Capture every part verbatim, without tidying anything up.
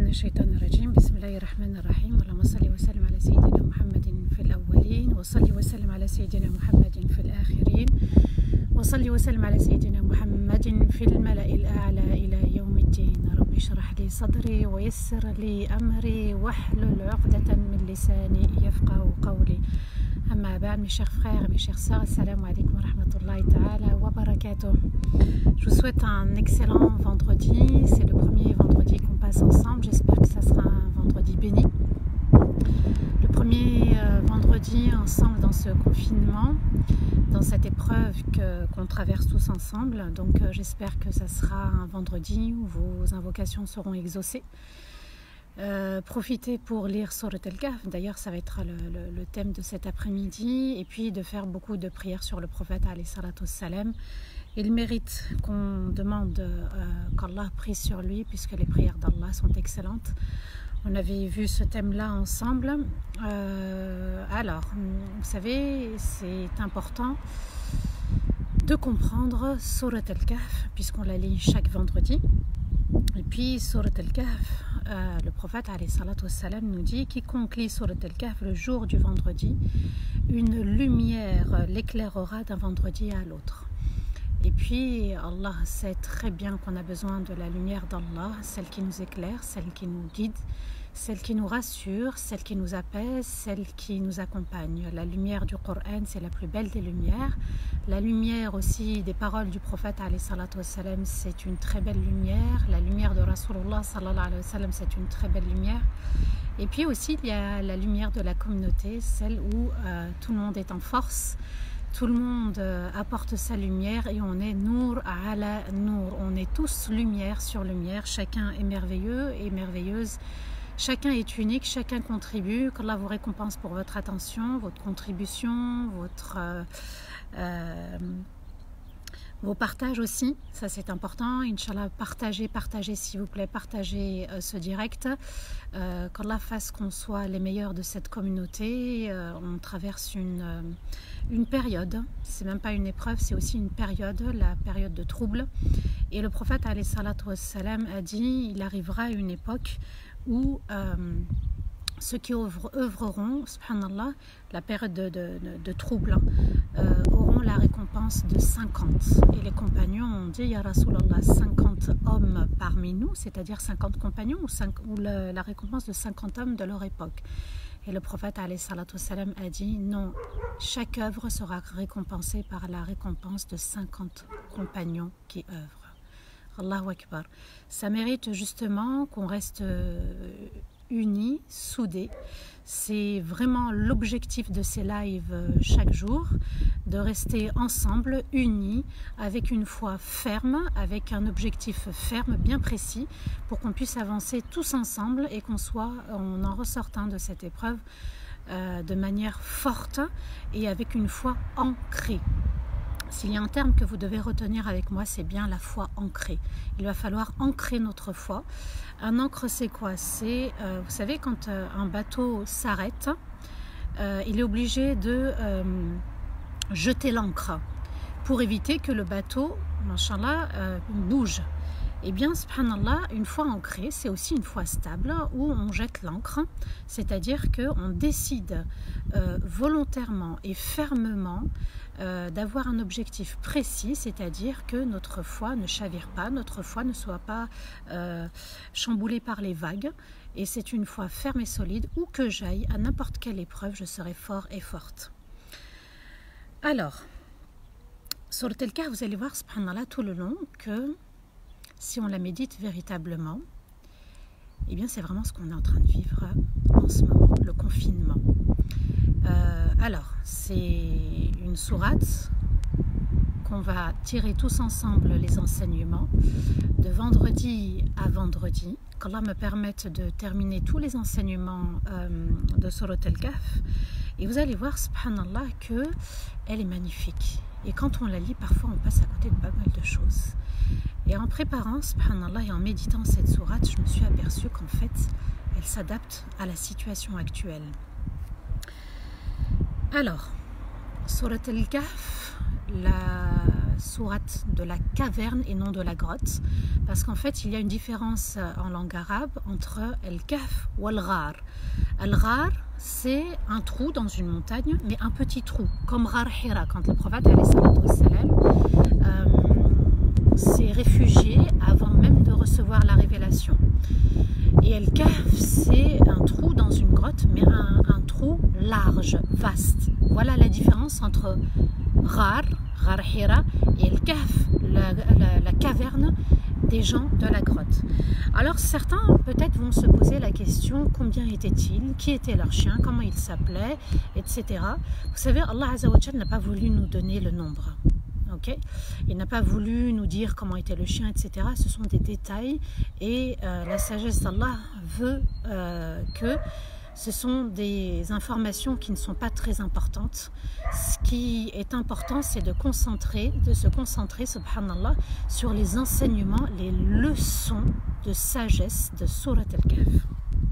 من الشيطان الرجيم. بسم الله الرحمن الرحيم. اللهم صل وسلم على سيدنا محمد في الأولين، وصل وسلم على سيدنا محمد في الآخرين، وصل وسلم على سيدنا محمد في الملأ الأعلى إلى يوم الدين. رب اشرح لي صدري ويسر لي أمري واحلل عقدة من لساني يفقه قولي. أما بعد, mes chers frères, mes chères sœurs, assalamu alaikum wa rahmatullahi ta'ala wa barakatuh. Je vous souhaite un excellent vendredi. C'est le premier vendredi qu'on passe ensemble. J'espère que ça sera un vendredi béni. Le premier euh, vendredi ensemble dans ce confinement, dans cette épreuve que, qu'on traverse tous ensemble. Donc euh, j'espère que ça sera un vendredi où vos invocations seront exaucées. Euh, profitez pour lire Surat Al-Kahf, d'ailleurs ça va être le, le, le thème de cet après-midi, et puis de faire beaucoup de prières sur le prophète alayhi salatu wassalam. Il mérite qu'on demande euh, qu'Allah prie sur lui, puisque les prières d'Allah sont excellentes. On avait vu ce thème-là ensemble. Euh, alors, vous savez, c'est important de comprendre Surat Al-Kahf, puisqu'on la lit chaque vendredi. Et puis, Surat Al-Kahf, euh, le prophète alayhi salatu wassalam nous dit: quiconque lit Surat Al-Kahf le jour du vendredi, une lumière l'éclairera d'un vendredi à l'autre. Et puis, Allah sait très bien qu'on a besoin de la lumière d'Allah, celle qui nous éclaire, celle qui nous guide, celle qui nous rassure, celle qui nous apaise, celle qui nous accompagne. La lumière du Coran, c'est la plus belle des lumières. La lumière aussi des paroles du prophète alayhi salatu wassalam, c'est une très belle lumière. La lumière de Rasulullah sallallahu alayhi wa sallam, c'est une très belle lumière. Et puis aussi, il y a la lumière de la communauté, celle où euh, tout le monde est en force. Tout le monde euh, apporte sa lumière et on est Nour ala Nour. On est tous lumière sur lumière. Chacun est merveilleux et merveilleuse. Chacun est unique, chacun contribue. Qu'Allah vous récompense pour votre attention, votre contribution, votre, euh, euh, vos partages aussi. Ça c'est important. Inch'Allah, partagez, partagez s'il vous plaît, partagez euh, ce direct. Euh, Qu'Allah fasse qu'on soit les meilleurs de cette communauté. Euh, on traverse une, euh, une période. C'est même pas une épreuve, c'est aussi une période, la période de trouble. Et le prophète alayhi salatu wassalam a dit: il arrivera une époque où euh, ceux qui œuvreront, subhanallah, la période de, de, de, de trouble, hein, euh, auront la récompense de cinquante. Et les compagnons ont dit: Ya Rasulallah, cinquante hommes parmi nous, c'est-à-dire cinquante compagnons, ou, cinq, ou le, la récompense de cinquante hommes de leur époque. Et le prophète alayhi salatu wassalam a dit: non, chaque œuvre sera récompensée par la récompense de cinquante compagnons qui œuvrent. Allahu Akbar. Ça mérite justement qu'on reste unis, soudés. C'est vraiment l'objectif de ces lives chaque jour, de rester ensemble, unis, avec une foi ferme, avec un objectif ferme, bien précis, pour qu'on puisse avancer tous ensemble et qu'on soit, en en ressortant de cette épreuve euh, de manière forte et avec une foi ancrée. S'il y a un terme que vous devez retenir avec moi, c'est bien la foi ancrée. Il va falloir ancrer notre foi. Un ancre, c'est quoi? C'est, euh, vous savez, quand euh, un bateau s'arrête, euh, il est obligé de euh, jeter l'ancre pour éviter que le bateau, machallah, euh, bouge. Eh bien, subhanallah, une foi ancrée, c'est aussi une foi stable où on jette l'ancre, c'est-à-dire qu'on décide euh, volontairement et fermement euh, d'avoir un objectif précis, c'est-à-dire que notre foi ne chavire pas, notre foi ne soit pas euh, chamboulée par les vagues, et c'est une foi ferme et solide, où que j'aille, à n'importe quelle épreuve, je serai fort et forte. Alors, sur tel cas, vous allez voir, subhanallah, tout le long, que si on la médite véritablement, eh bien c'est vraiment ce qu'on est en train de vivre en ce moment, le confinement. Euh, alors, c'est une sourate qu'on va tirer tous ensemble les enseignements de vendredi à vendredi. Qu'Allah me permette de terminer tous les enseignements euh, de Surat Al-Kahf. Et vous allez voir, subhanallah, qu'elle est magnifique. Et quand on la lit, parfois on passe à côté de pas mal de choses. Et en préparant, subhanallah, et en méditant cette sourate, je me suis aperçue qu'en fait, elle s'adapte à la situation actuelle. Alors, Surat Al-Kahf, la sourate de la caverne et non de la grotte, parce qu'en fait il y a une différence en langue arabe entre al-kahf ou al-ghar. Al-ghar, c'est un trou dans une montagne, mais un petit trou, comme Ghar Hira, quand le prophète euh, s'est réfugié avant même de recevoir la révélation. Et al-kahf, c'est un trou dans une grotte, mais un, un trou large, vaste. Voilà la différence entre Ghar, Ghar Hira, et al-kahf, la, la, la caverne des gens de la grotte. Alors certains peut-être vont se poser la question, combien étaient-ils, qui était leur chien, comment il s'appelait, et cetera. Vous savez, Allah Azza wa Jalla n'a pas voulu nous donner le nombre. Okay. Il n'a pas voulu nous dire comment était le chien, et cetera. Ce sont des détails et euh, la sagesse d'Allah veut euh, que ce sont des informations qui ne sont pas très importantes. Ce qui est important, c'est de concentrer, de se concentrer, subhanallah, sur les enseignements, les leçons de sagesse de Surat Al-Kahf.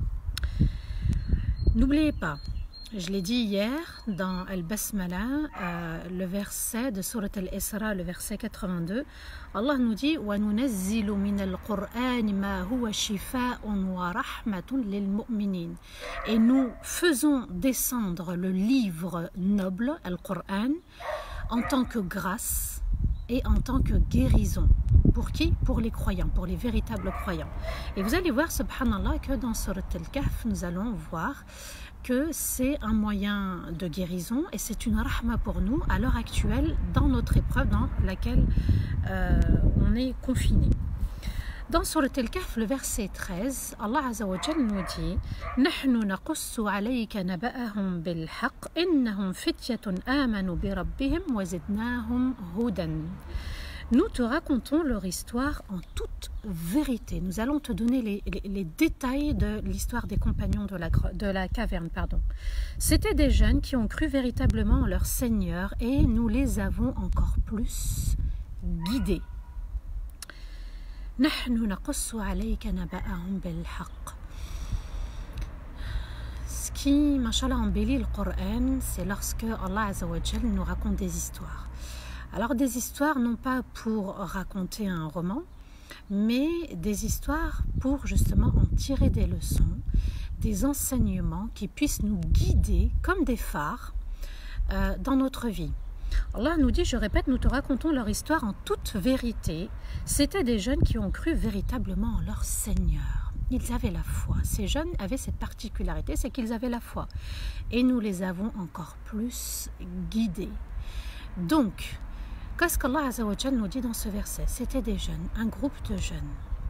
N'oubliez pas, je l'ai dit hier dans Al-Basmala, euh, le verset de Surat Al-Isra, le verset quatre-vingt-deux, Allah nous dit وَنُنَزِّلُ مِنَ الْقُرْآنِ مَا هُوَ شِفَاءٌ وَرَحْمَةٌ لِلْمُؤْمِنِينَ. Et nous faisons descendre le livre noble, Al-Qur'an, en tant que grâce et en tant que guérison. Pour qui? Pour les croyants, pour les véritables croyants. Et vous allez voir, subhanallah, que dans Surat Al-Kahf, nous allons voir que c'est un moyen de guérison et c'est une rahma pour nous à l'heure actuelle dans notre épreuve dans laquelle euh, on est confiné. Dans Surat Al-Kahf, le verset treize, Allah Azza wa Jalla nous dit نحن نقص عليك نبأهم بالحق إنهم فتية آمنوا بربهم وزدناهم هدى. Nous te racontons leur histoire en toute vérité. Nous allons te donner les, les, les détails de l'histoire des compagnons de la, de la caverne. Pardon. C'étaient des jeunes qui ont cru véritablement en leur Seigneur et nous les avons encore plus guidés. نحن نقص عليك نبأهم بالحق. Ce qui, mashallah, embellit le Coran, c'est lorsque Allah Azza wa Jalla nous raconte des histoires. Alors des histoires non pas pour raconter un roman, mais des histoires pour justement en tirer des leçons, des enseignements qui puissent nous guider comme des phares euh, dans notre vie. Allah nous dit, je répète, nous te racontons leur histoire en toute vérité. C'étaient des jeunes qui ont cru véritablement en leur Seigneur. Ils avaient la foi. Ces jeunes avaient cette particularité, c'est qu'ils avaient la foi. Et nous les avons encore plus guidés. Donc, qu'est-ce qu'Allah Azza wa Jalla nous dit dans ce verset? C'était des jeunes, un groupe de jeunes.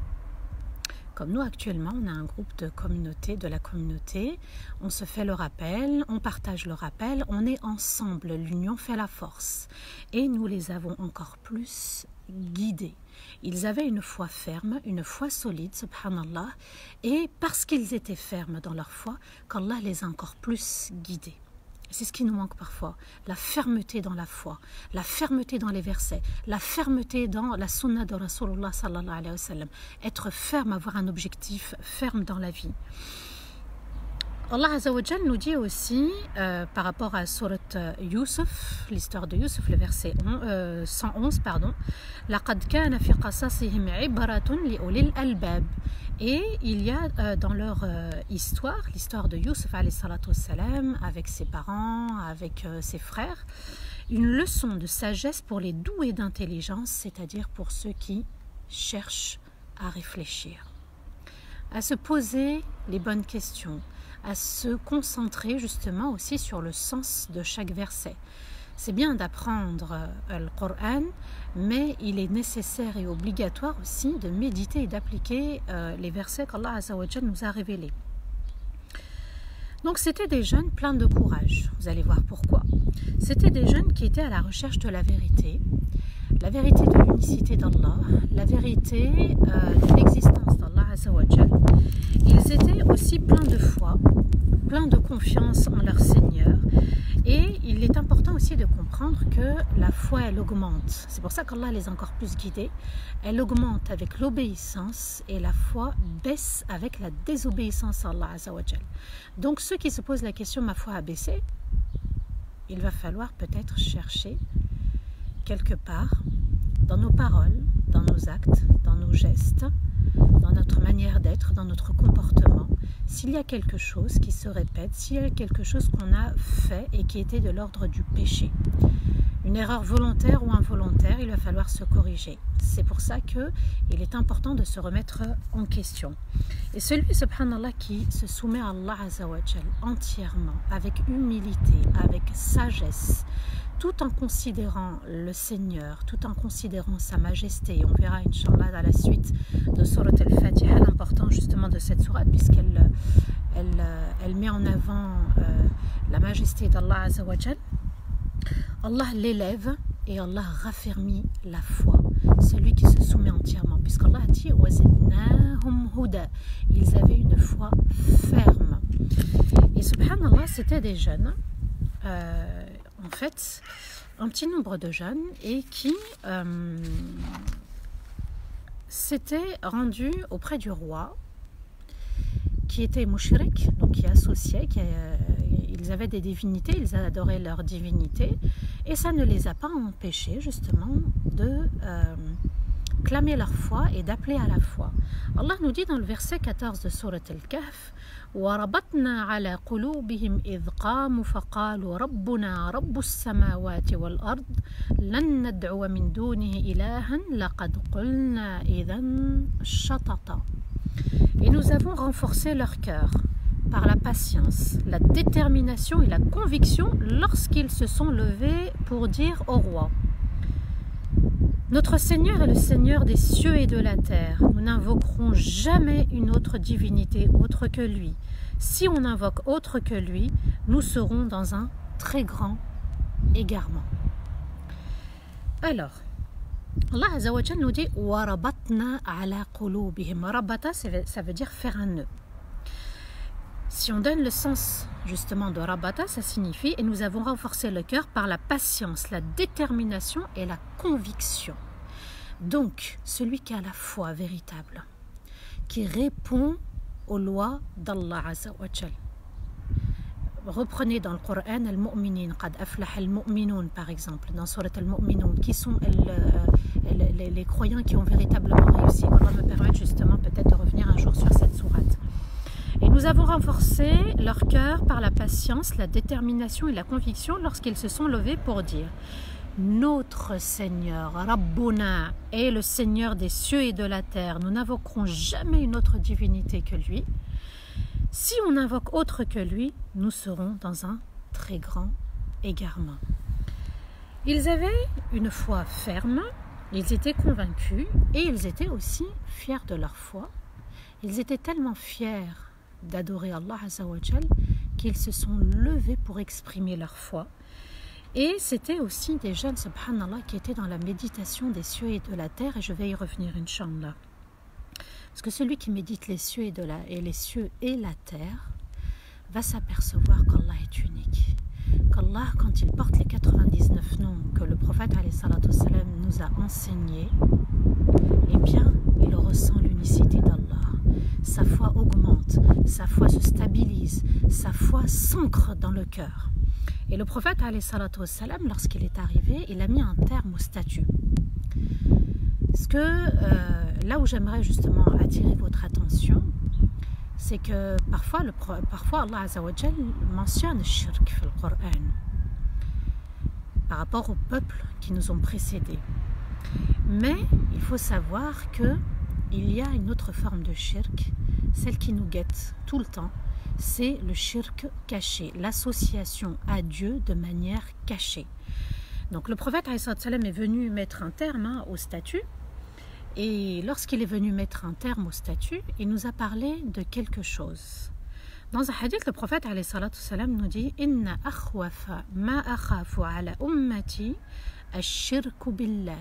Comme nous actuellement, on a un groupe de communauté, de la communauté, on se fait le rappel, on partage le rappel, on est ensemble, l'union fait la force. Et nous les avons encore plus guidés. Ils avaient une foi ferme, une foi solide, subhanallah, et parce qu'ils étaient fermes dans leur foi, qu'Allah les a encore plus guidés. C'est ce qui nous manque parfois, la fermeté dans la foi, la fermeté dans les versets, la fermeté dans la sunna de Rasulullah sallallahu alayhi wa sallam. Être ferme, avoir un objectif ferme dans la vie. Allah Azza wa Jalla nous dit aussi, euh, par rapport à Surat Yusuf, l'histoire de Yusuf, le verset cent onze, pardon, لَقَدْ كَانَ فِي قَصَصِهِمْ عِبْرَةٌ لِأُولِي الْأَلْبَابِ. Et il y a euh, dans leur euh, histoire, l'histoire de Yusuf alayhi salatu wassalam, avec ses parents, avec euh, ses frères, une leçon de sagesse pour les doués d'intelligence, c'est-à-dire pour ceux qui cherchent à réfléchir, à se poser les bonnes questions, à se concentrer justement aussi sur le sens de chaque verset. C'est bien d'apprendre euh, le Coran, mais il est nécessaire et obligatoire aussi de méditer et d'appliquer euh, les versets qu'Allah Azza wa Jalla nous a révélés. Donc c'était des jeunes pleins de courage, vous allez voir pourquoi. C'était des jeunes qui étaient à la recherche de la vérité, la vérité de l'unicité d'Allah, la vérité euh, de l'existence d'Allah Azza wa Jalla. Ils étaient aussi pleins de foi, pleins de confiance en leur Seigneur. Et il est important aussi de comprendre que la foi, elle augmente. C'est pour ça qu'Allah les a encore plus guidés. Elle augmente avec l'obéissance et la foi baisse avec la désobéissance à Allah Azza wa Jal. Donc ceux qui se posent la question, ma foi a baissé, il va falloir peut-être chercher quelque part dans nos paroles, dans nos actes, dans nos gestes, dans notre manière d'être, dans notre comportement, s'il y a quelque chose qui se répète, s'il y a quelque chose qu'on a fait et qui était de l'ordre du péché, une erreur volontaire ou involontaire, il va falloir se corriger. C'est pour ça qu'il est important de se remettre en question. Et celui, subhanallah, qui se soumet à Allah Azza wa Jal entièrement, avec humilité, avec sagesse, tout en considérant le Seigneur, tout en considérant sa majesté. Et on verra, Inch'Allah, dans la suite de Surat Al-Fatiha, l'important justement de cette sourate, puisqu'elle elle, elle met en avant euh, la majesté d'Allah Azza wa Jal. Allah l'élève et Allah raffermit la foi, celui qui se soumet entièrement, puisqu'Allah a dit وَزِدْنَاهُمْ هُدًى. Ils avaient une foi ferme. Et subhanallah, c'était des jeunes, euh, en fait, un petit nombre de jeunes, et qui euh, s'étaient rendus auprès du roi, qui était mushrik, donc qui associait, qui, euh, ils avaient des divinités, ils adoraient leurs divinités, et ça ne les a pas empêchés justement de euh, clamer leur foi et d'appeler à la foi. Allah nous dit dans le verset quatorze de Surat Al-Kahf وَرَبَطْنَا عَلَى قُلُوبِهِمْ إِذْ قَامُوا فَقَالُوا رَبُّنَا رَبُّ السَّمَاوَاتِ وَالْأَرْضِ لَن نَّدْعُوَ مِن دُونِهِ إِلَٰهًا لَقَدْ قُلْنَا إِذًا شَطَطًا. Et nous avons renforcé leur cœur par la patience, la détermination et la conviction lorsqu'ils se sont levés pour dire au roi: Notre Seigneur est le Seigneur des cieux et de la terre. Nous n'invoquerons jamais une autre divinité autre que lui. Si on invoque autre que lui, nous serons dans un très grand égarement. Alors, Allah Azza wa Jal nous dit وَرَبَطْنَا عَلَى قُلُوبِهِمْ. Rabata, ça veut dire faire un nœud. Si on donne le sens justement de Rabata, ça signifie et nous avons renforcé le cœur par la patience, la détermination et la conviction. Donc, celui qui a la foi véritable, qui répond aux lois d'Allah Azza wa Jal. Reprenez dans le Coran Al-Mu'minin, Qad aflaha al-Mu'minun par exemple, dans Surat Al-Mu'minun, qui sont les, les, les croyants qui ont véritablement réussi. Allah me permet justement peut-être de revenir un jour sur cette sourate. Et nous avons renforcé leur cœur par la patience, la détermination et la conviction lorsqu'ils se sont levés pour dire: Notre Seigneur, Rabbuna, est le Seigneur des cieux et de la terre. Nous n'invoquerons jamais une autre divinité que lui. Si on invoque autre que lui, nous serons dans un très grand égarement. Ils avaient une foi ferme, ils étaient convaincus et ils étaient aussi fiers de leur foi. Ils étaient tellement fiers d'adorer Allah Azza wa Jal qu'ils se sont levés pour exprimer leur foi. Et c'était aussi des jeunes, subhanallah, qui étaient dans la méditation des cieux et de la terre, et je vais y revenir, Inch'Allah. Parce que celui qui médite les cieux et, de la, et les cieux et la terre va s'apercevoir qu'Allah est unique. Qu'Allah, quand il porte les quatre-vingt-dix-neuf noms que le prophète alayhi salatu wassalam nous a enseignés, eh bien, il ressent l'unicité d'Allah. Sa foi augmente, sa foi se stabilise, sa foi s'ancre dans le cœur. Et le prophète alayhi salatu wassalam, lorsqu'il est arrivé, il a mis un terme au statut. Parce que euh, là où j'aimerais justement attirer votre attention, c'est que parfois, le, parfois Allah Azza wa Jal mentionne le shirk dans le Coran par rapport aux peuples qui nous ont précédés. Mais il faut savoir qu'il y a une autre forme de shirk, celle qui nous guette tout le temps, c'est le shirk caché, l'association à Dieu de manière cachée. Donc le prophète alayhi salatu wassalam est venu mettre un terme hein, au statut. Et lorsqu'il est venu mettre un terme au statut, il nous a parlé de quelque chose. Dans un hadith, le prophète alayhi salatu wassalam nous dit: Inna akhwafa ma akhafu ala ummati ash-shirku billah.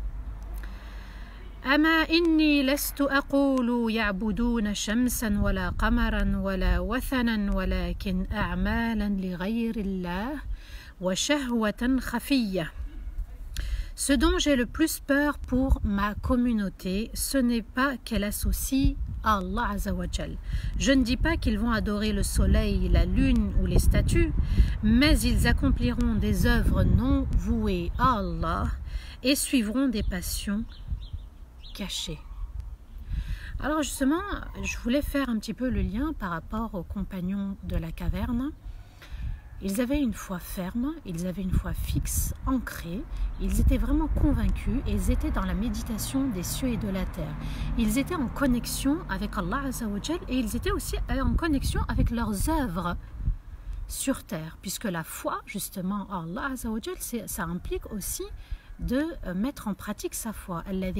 Ama inni lastu aqulu ya'buduna shamsan wala qamaran wala wathanan walakin a'malan li ghayri Allah wa shahwatan khafiyya. Ce dont j'ai le plus peur pour ma communauté, ce n'est pas qu'elle associe à Allah Azza wa Jal. Je ne dis pas qu'ils vont adorer le soleil, la lune ou les statues, mais ils accompliront des œuvres non vouées à Allah et suivront des passions cachées. Alors justement, je voulais faire un petit peu le lien par rapport aux compagnons de la caverne. Ils avaient une foi ferme, ils avaient une foi fixe, ancrée, ils étaient vraiment convaincus et ils étaient dans la méditation des cieux et de la terre. Ils étaient en connexion avec Allah Azza wa Jal et ils étaient aussi en connexion avec leurs œuvres sur terre, puisque la foi, justement, à Allah Azza wa Jal, ça implique aussi de mettre en pratique sa foi. Allah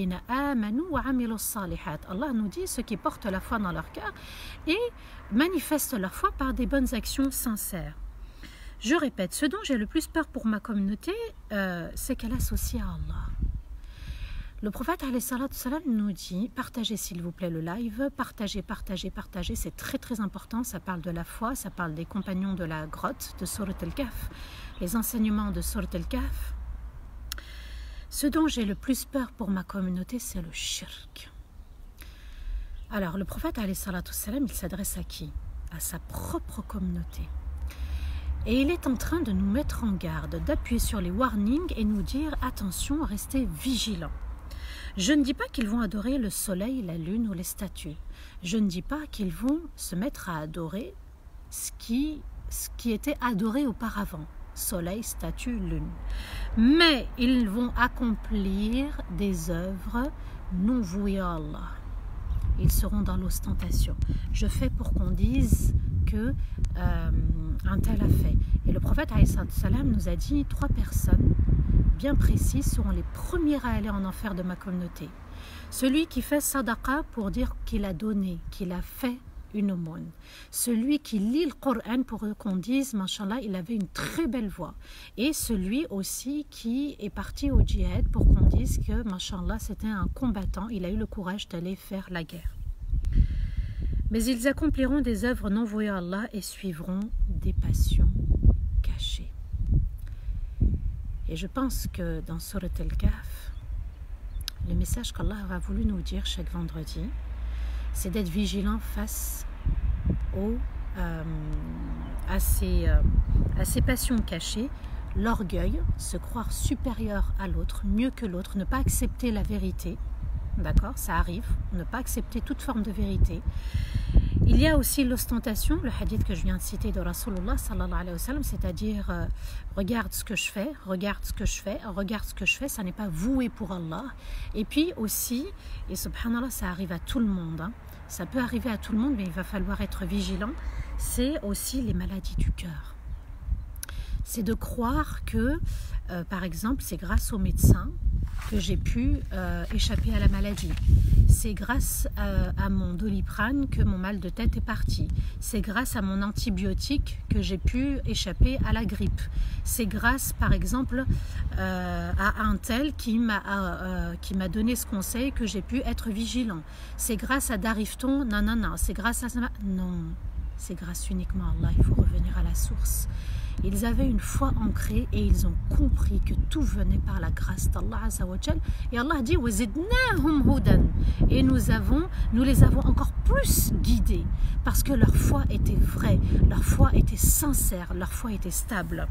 nous dit ceux qui portent la foi dans leur cœur et manifestent leur foi par des bonnes actions sincères. Je répète, ce dont j'ai le plus peur pour ma communauté, euh, c'est qu'elle associe à Allah. Le prophète alayhi salatu salam nous dit, partagez s'il vous plaît le live, partagez, partagez, partagez, c'est très très important, ça parle de la foi, ça parle des compagnons de la grotte, de Surat al-Kahf, les enseignements de Surat al-Kahf. Ce dont j'ai le plus peur pour ma communauté, c'est le shirk. Alors, le prophète alayhi salatu salam, il s'adresse à qui? À sa propre communauté. Et il est en train de nous mettre en garde, d'appuyer sur les warnings et nous dire attention, restez vigilants. Je ne dis pas qu'ils vont adorer le soleil, la lune ou les statues. Je ne dis pas qu'ils vont se mettre à adorer ce qui, ce qui était adoré auparavant. Soleil, statue, lune. Mais ils vont accomplir des œuvres non vouées à Allah. Ils seront dans l'ostentation. Je fais pour qu'on dise que euh, un tel a fait. Et le prophète alayhi salam nous a dit trois personnes bien précises seront les premières à aller en enfer de ma communauté. Celui qui fait sadaqa pour dire qu'il a donné, qu'il a fait une aumône. Celui qui lit le Coran pour qu'on dise, mashallah, il avait une très belle voix. Et celui aussi qui est parti au djihad pour qu'on dise que, mashallah, c'était un combattant, il a eu le courage d'aller faire la guerre. Mais ils accompliront des œuvres non vouées à Allah et suivront des passions cachées. Et je pense que dans Surat al-Kahf, le message qu'Allah a voulu nous dire chaque vendredi, c'est d'être vigilant face aux, euh, à, ces, euh, à ces passions cachées, l'orgueil, se croire supérieur à l'autre, mieux que l'autre, ne pas accepter la vérité, d'accord, ça arrive, ne pas accepter toute forme de vérité. Il y a aussi l'ostentation, le hadith que je viens de citer de Rasulullah sallallahu alayhi wa sallam, c'est-à-dire euh, regarde ce que je fais, regarde ce que je fais, regarde ce que je fais, ça n'est pas voué pour Allah. Et puis aussi, et subhanallah, ça arrive à tout le monde, hein, ça peut arriver à tout le monde, mais il va falloir être vigilant, c'est aussi les maladies du cœur. C'est de croire que, euh, par exemple, c'est grâce aux médecins que j'ai pu euh, échapper à la maladie. C'est grâce à, à mon Doliprane que mon mal de tête est parti. C'est grâce à mon antibiotique que j'ai pu échapper à la grippe. C'est grâce, par exemple, euh, à un tel qui m'a euh, qui m'a donné ce conseil que j'ai pu être vigilant. C'est grâce à Darifton, non, non, non. C'est grâce à ça. Non, c'est grâce uniquement à Allah. Il faut revenir à la source. Ils avaient une foi ancrée et ils ont compris que tout venait par la grâce d'Allah Azza wa Jal. Et Allah a dit وَزِدْنَاهُمْ هُدًى. Et nous, avons, nous les avons encore plus guidés parce que leur foi était vraie, leur foi était sincère, leur foi était stable.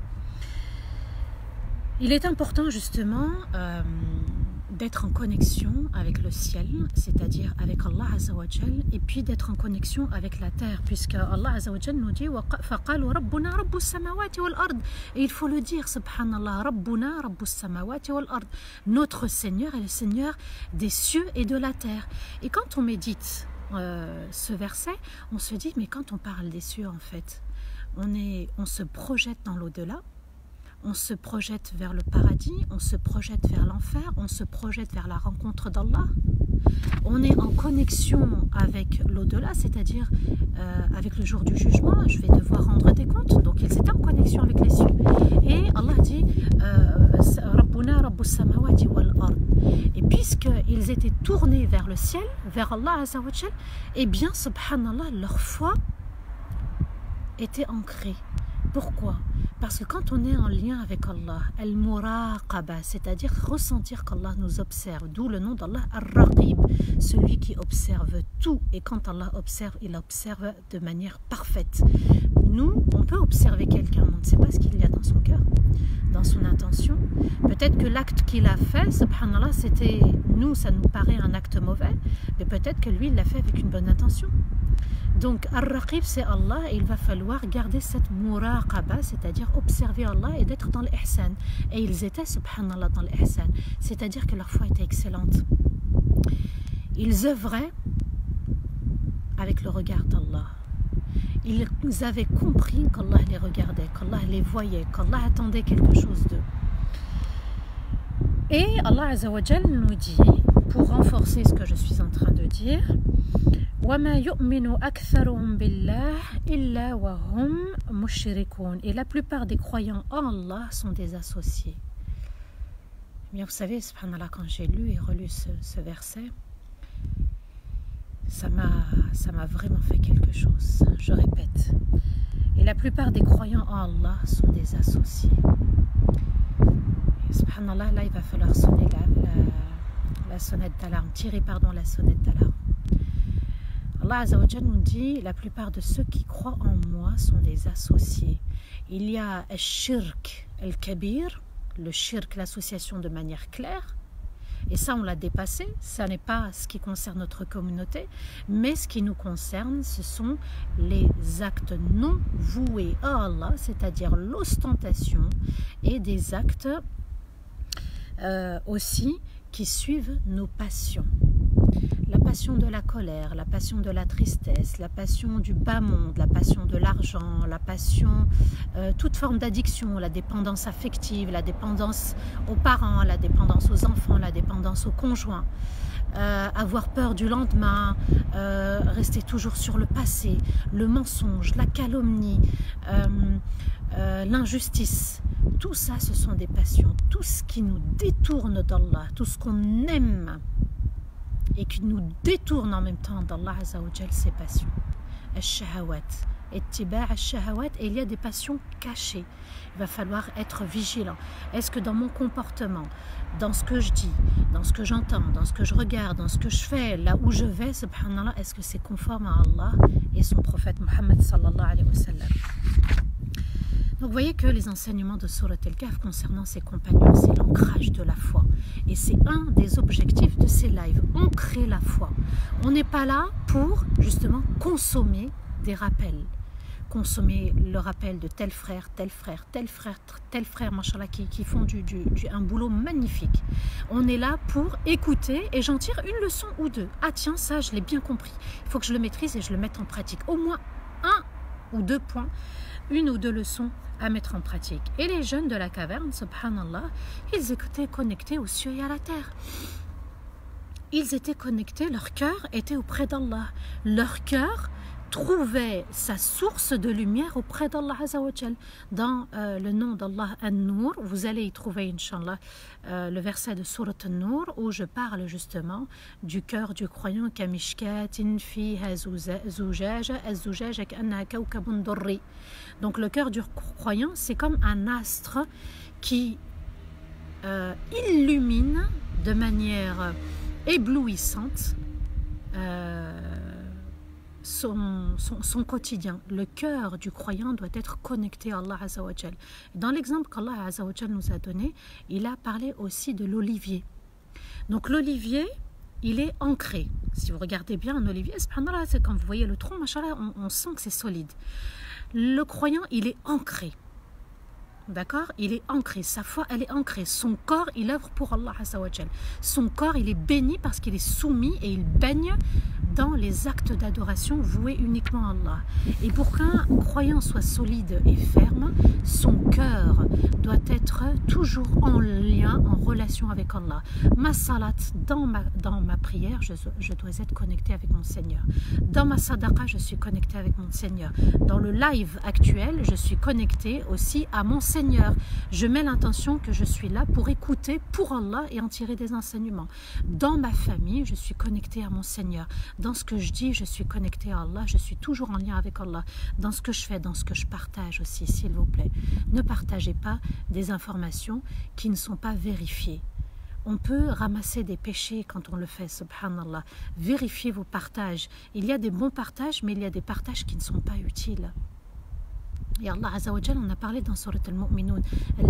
Il est important justement euh, d'être en connexion avec le ciel, c'est-à-dire avec Allah Azza wa Jal, et puis d'être en connexion avec la terre, puisque Allah Azza wa Jal nous dit فَقَالُوا رَبُّنَا رَبُّ السَّمَاوَاتِ وَالْأَرْضِ. Et il faut le dire, subhanallah, رَبُّنَا رَبُّ السَّمَاوَاتِ وَالْأَرْضِ. Notre Seigneur est le Seigneur des cieux et de la terre. Et quand on médite euh, ce verset, on se dit, mais quand on parle des cieux, en fait, on, est, on se projette dans l'au-delà. On se projette vers le paradis, on se projette vers l'enfer, on se projette vers la rencontre d'Allah. On est en connexion avec l'au-delà, c'est-à-dire euh, avec le jour du jugement. Je vais devoir rendre des comptes. Donc ils étaient en connexion avec les cieux. Et Allah dit Rabbuna Rabbu samawati wal ard. Et puisqu'ils étaient tournés vers le ciel, vers Allah Azza wa Jal, eh bien, subhanallah, leur foi était ancrée. Pourquoi? Parce que quand on est en lien avec Allah, al-muraqaba, c'est-à-dire ressentir qu'Allah nous observe, d'où le nom d'Allah, ar-raqib, celui qui observe tout. Et quand Allah observe, il observe de manière parfaite. Nous, on peut observer quelqu'un, mais on ne sait pas ce qu'il y a dans son cœur, dans son intention. Peut-être que l'acte qu'il a fait, subhanallah, c'était, nous, ça nous paraît un acte mauvais, mais peut-être que lui, il l'a fait avec une bonne intention. Donc, Ar-Raqib, c'est Allah, et il va falloir garder cette muraqaba, c'est-à-dire observer Allah et d'être dans l'ihsan. Et ils étaient, subhanallah, dans l'ihsan, c'est-à-dire que leur foi était excellente. Ils œuvraient avec le regard d'Allah. Ils avaient compris qu'Allah les regardait, qu'Allah les voyait, qu'Allah attendait quelque chose d'eux. Et Allah Azza wa Jal nous dit, pour renforcer ce que je suis en train de dire, وَمَا يُؤْمِنُ أَكْثَرُهُمْ بِاللَّهِ إِلَّا وَهُمْ مُشْرِكُونَ. Et la plupart des croyants en Allah sont des associés. Bien, vous savez, subhanallah, quand j'ai lu et relu ce, ce verset, ça m'a ça m'a vraiment fait quelque chose. Je répète. Et la plupart des croyants en Allah sont des associés. Et subhanallah, là, il va falloir sonner la, la, la sonnette d'alarme, tirer, pardon, la sonnette d'alarme. Allah Azza wa Jal nous dit, la plupart de ceux qui croient en moi sont des associés. Il y a le shirk al-kabir, le shirk, l'association de manière claire, et ça on l'a dépassé, ça n'est pas ce qui concerne notre communauté, mais ce qui nous concerne, ce sont les actes non voués à Allah, c'est-à-dire l'ostentation, et des actes euh, aussi qui suivent nos passions. La passion de la colère, la passion de la tristesse, la passion du bas monde, la passion de l'argent, la passion, euh, toute forme d'addiction, la dépendance affective, la dépendance aux parents, la dépendance aux enfants, la dépendance aux conjoints, euh, avoir peur du lendemain, euh, rester toujours sur le passé, le mensonge, la calomnie, euh, euh, l'injustice. Tout ça, ce sont des passions. Tout ce qui nous détourne d'Allah, tout ce qu'on aime, et qui nous détourne en même temps d'Allah Azza wa Jal, ses passions. Al-shahawat, ittiba' al-shahawat, et il y a des passions cachées. Il va falloir être vigilant. Est-ce que dans mon comportement, dans ce que je dis, dans ce que j'entends, dans ce que je regarde, dans ce que je fais, là où je vais, subhanallah, est-ce que c'est conforme à Allah et son prophète Muhammad sallallahu alayhi wa sallam? Donc vous voyez que les enseignements de Surat Al-Kahf concernant ses compagnons, c'est l'ancrage de la foi. Et c'est un des objectifs de ces lives, ancrer la foi. On n'est pas là pour justement consommer des rappels. Consommer le rappel de tel frère, tel frère, tel frère, tel frère, machallah, qui, qui font du, du, du, un boulot magnifique. On est là pour écouter et j'en tire une leçon ou deux. Ah tiens, ça je l'ai bien compris. Il faut que je le maîtrise et je le mette en pratique. Au moins un ou deux points, une ou deux leçons à mettre en pratique. Et les jeunes de la caverne, subhanallah, ils étaient connectés aux cieux et à la terre. Ils étaient connectés, leur cœur était auprès d'Allah. Leur cœur trouvait sa source de lumière auprès d'Allah Azza wa Jal. Dans euh, le nom d'Allah An-Nur, vous allez y trouver, Inch'Allah, euh, le verset de Surat An-Nur où je parle justement du cœur du croyant kamishkatin fiha zujaja az-zujaja ka'annaha kawkabun durri. Donc le cœur du croyant, c'est comme un astre qui euh, illumine de manière éblouissante euh, Son, son, son quotidien. Le cœur du croyant doit être connecté à Allah Azza wa Jal. Dans l'exemple qu'Allah Azza wa Jal nous a donné, il a parlé aussi de l'olivier. Donc l'olivier, il est ancré. Si vous regardez bien un olivier, subhanallah, c'est quand vous voyez le tronc, machallah, on, on sent que c'est solide. Le croyant, il est ancré. D'accord? Il est ancré, sa foi, elle est ancrée. Son corps, il œuvre pour Allah Azza wa Jal. Son corps, il est béni parce qu'il est soumis et il baigne dans les actes d'adoration voués uniquement à Allah. Et pour qu'un croyant soit solide et ferme, son cœur doit être être toujours en lien, en relation avec Allah. Ma salat, dans ma, dans ma prière, je, je dois être connecté avec mon Seigneur. Dans ma sadaqa, je suis connecté avec mon Seigneur. Dans le live actuel, je suis connecté aussi à mon Seigneur. Je mets l'intention que je suis là pour écouter pour Allah et en tirer des enseignements. Dans ma famille, je suis connecté à mon Seigneur. Dans ce que je dis, je suis connecté à Allah. Je suis toujours en lien avec Allah. Dans ce que je fais, dans ce que je partage aussi, s'il vous plaît. Ne partagez pas des informations qui ne sont pas vérifiées. On peut ramasser des péchés quand on le fait, subhanallah. Vérifiez vos partages. Il y a des bons partages, mais il y a des partages qui ne sont pas utiles. Et Allah Azza wa Jal en a parlé dans Surat Al-Mu'minun.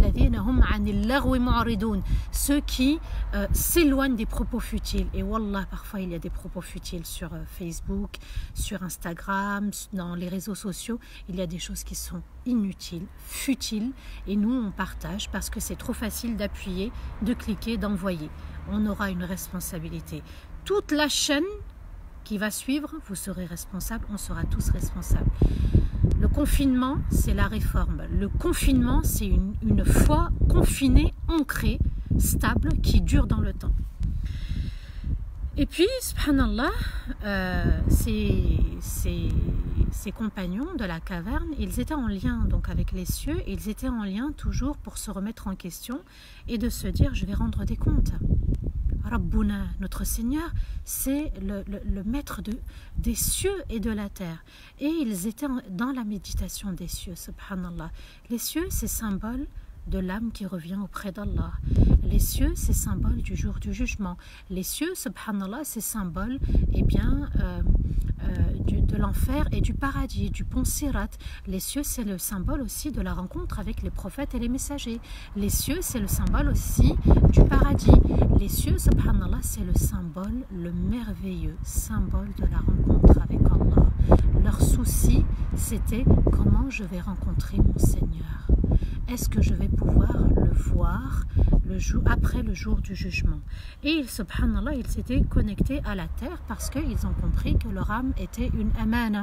Ceux qui euh, s'éloignent des propos futiles. Et wallah, parfois il y a des propos futiles sur euh, Facebook, sur Instagram, dans les réseaux sociaux. Il y a des choses qui sont inutiles, futiles. Et nous, on partage parce que c'est trop facile d'appuyer, de cliquer, d'envoyer. On aura une responsabilité. Toute la chaîne qui va suivre, vous serez responsable, on sera tous responsables. Le confinement, c'est la réforme. Le confinement, c'est une, une foi confinée, ancrée, stable, qui dure dans le temps. Et puis, subhanallah, euh, ces, ces, ces compagnons de la caverne, ils étaient en lien donc avec les cieux, ils étaient en lien toujours pour se remettre en question et de se dire, je vais rendre des comptes. Rabbuna, notre Seigneur, c'est le, le, le maître de, des cieux et de la terre. Et ils étaient dans la méditation des cieux, subhanallah. Les cieux, c'est symbole de l'âme qui revient auprès d'Allah. Les cieux, c'est symbole du jour du jugement. Les cieux, subhanallah, c'est symbole eh bien, euh, euh, du, de l'enfer et du paradis, du pont Sirat. Les cieux, c'est le symbole aussi de la rencontre avec les prophètes et les messagers. Les cieux, c'est le symbole aussi du paradis. Les cieux, subhanallah, c'est le symbole, le merveilleux symbole de la rencontre avec Allah. Leur souci, c'était comment je vais rencontrer mon Seigneur. Est-ce que je vais pouvoir le voir le jour, après le jour du jugement? Et subhanallah, ils s'étaient connectés à la terre parce qu'ils ont compris que leur âme était une amana.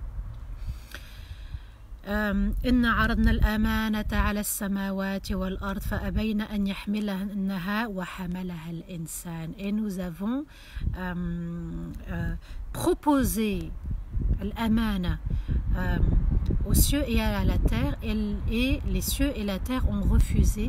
إن عرضنا الأمانة على السماوات والأرض فأبين أن يحملنها وحملها الإنسان. Et nous avons euh, euh, proposé l'amana euh, aux cieux et à la terre, et, et les cieux et la terre ont refusé.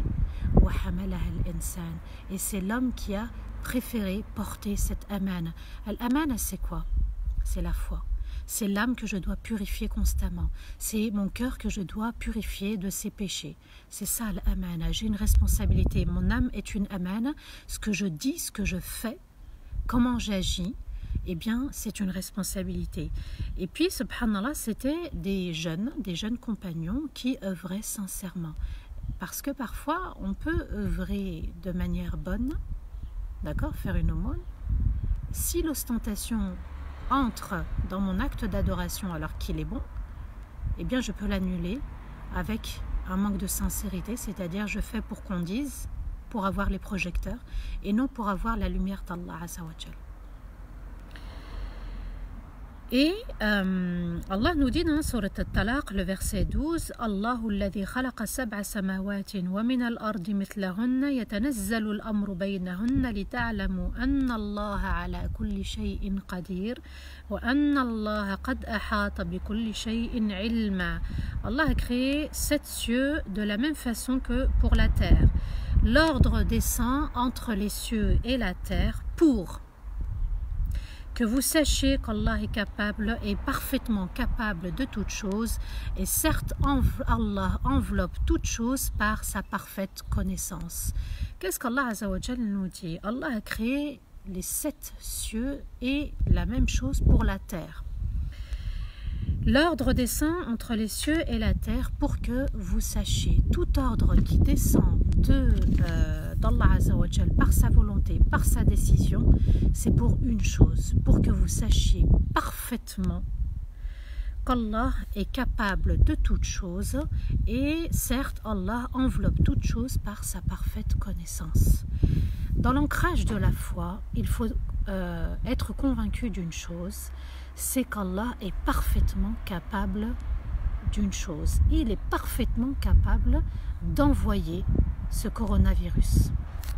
Et c'est l'homme qui a préféré porter cette amana. L'amana, c'est quoi? C'est la foi. C'est l'âme que je dois purifier constamment. C'est mon cœur que je dois purifier de ses péchés. C'est ça l'amana. J'ai une responsabilité. Mon âme est une amana. Ce que je dis, ce que je fais, comment j'agis, eh bien, c'est une responsabilité. Et puis, subhanallah, c'était des jeunes, des jeunes compagnons qui œuvraient sincèrement. Parce que parfois, on peut œuvrer de manière bonne, d'accord, faire une aumône. Si l'ostentation entre dans mon acte d'adoration alors qu'il est bon, eh bien, je peux l'annuler avec un manque de sincérité, c'est-à-dire je fais pour qu'on dise, pour avoir les projecteurs, et non pour avoir la lumière d'Allah Azza wa Jal. Et euh, Allah nous dit dans Surat Al-Talaq, le verset douze, Allahu alladhi khalaqa sab'a samawatin wa min al-ardi mithlahunna yatanazzalu al-amru baynahunna lita'lamu anna Allaha ala kulli shay'in qadir wa anna Allaha qad ahata bi kulli shay'in ilma. Allah a créé sept cieux de la même façon que pour la terre. L'ordre descend entre les cieux et la terre pour que vous sachiez qu'Allah est capable, est parfaitement capable de toutes choses, et certes Allah enveloppe toutes choses par sa parfaite connaissance. Qu'est-ce qu'Allah Azza wa Jal nous dit? Allah a créé les sept cieux et la même chose pour la terre. L'ordre descend entre les cieux et la terre pour que vous sachiez. Tout ordre qui descend de, euh, d'Allah Azza wa Jal par sa volonté, par sa décision, c'est pour une chose, pour que vous sachiez parfaitement qu'Allah est capable de toutes choses et certes Allah enveloppe toutes choses par sa parfaite connaissance. Dans l'ancrage de la foi, il faut euh, être convaincu d'une chose, c'est qu'Allah est parfaitement capable d'une chose, il est parfaitement capable d'envoyer ce coronavirus.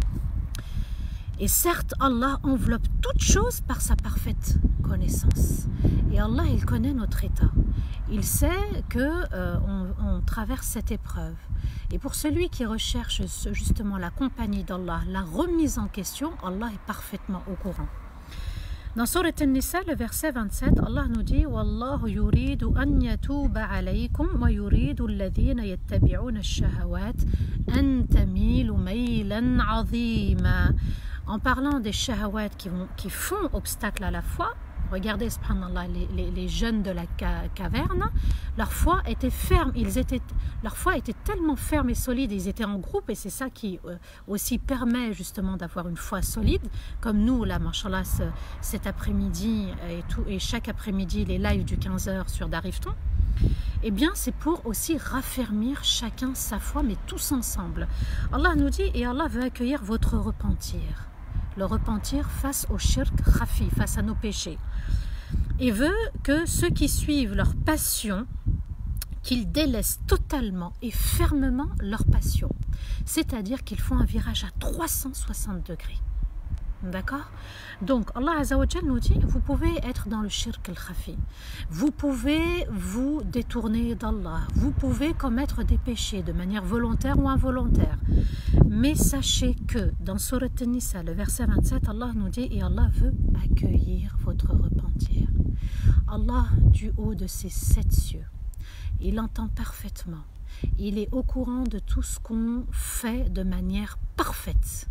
Et certes, Allah enveloppe toute chose par sa parfaite connaissance. Et Allah, il connaît notre état. Il sait que euh, on, on traverse cette épreuve. Et pour celui qui recherche justement la compagnie d'Allah, la remise en question, Allah est parfaitement au courant. Dans Surat An-Nisa, le verset vingt-sept, Allah nous dit Wallahu yuridu an yatuba alaykum wa yuridu alladhina yattabi'una ash-shahawat an tamilu maylan 'azima. En parlant des shahawat qui, vont, qui font obstacle à la foi, regardez, subhanallah, les, les, les jeunes de la ca caverne, leur foi était ferme, ils étaient, leur foi était tellement ferme et solide, ils étaient en groupe, et c'est ça qui euh, aussi permet justement d'avoir une foi solide, comme nous, là, machallah, ce, cet après-midi, et, tout, et chaque après-midi, les lives du quinze heures sur Darifton, eh bien, c'est pour aussi raffermir chacun sa foi, mais tous ensemble. Allah nous dit, et Allah veut accueillir votre repentir. Le repentir face au shirk khafi, face à nos péchés. Et veut que ceux qui suivent leur passion, qu'ils délaissent totalement et fermement leur passion. C'est-à-dire qu'ils font un virage à trois cent soixante degrés. D'accord? Donc Allah Azza wa Jal nous dit, vous pouvez être dans le shirk al-khafi, vous pouvez vous détourner d'Allah, vous pouvez commettre des péchés de manière volontaire ou involontaire, mais sachez que dans Surat An-Nisa, le verset vingt-sept, Allah nous dit, et Allah veut accueillir votre repentir. Allah, du haut de ses sept cieux, il entend parfaitement, il est au courant de tout ce qu'on fait de manière parfaite.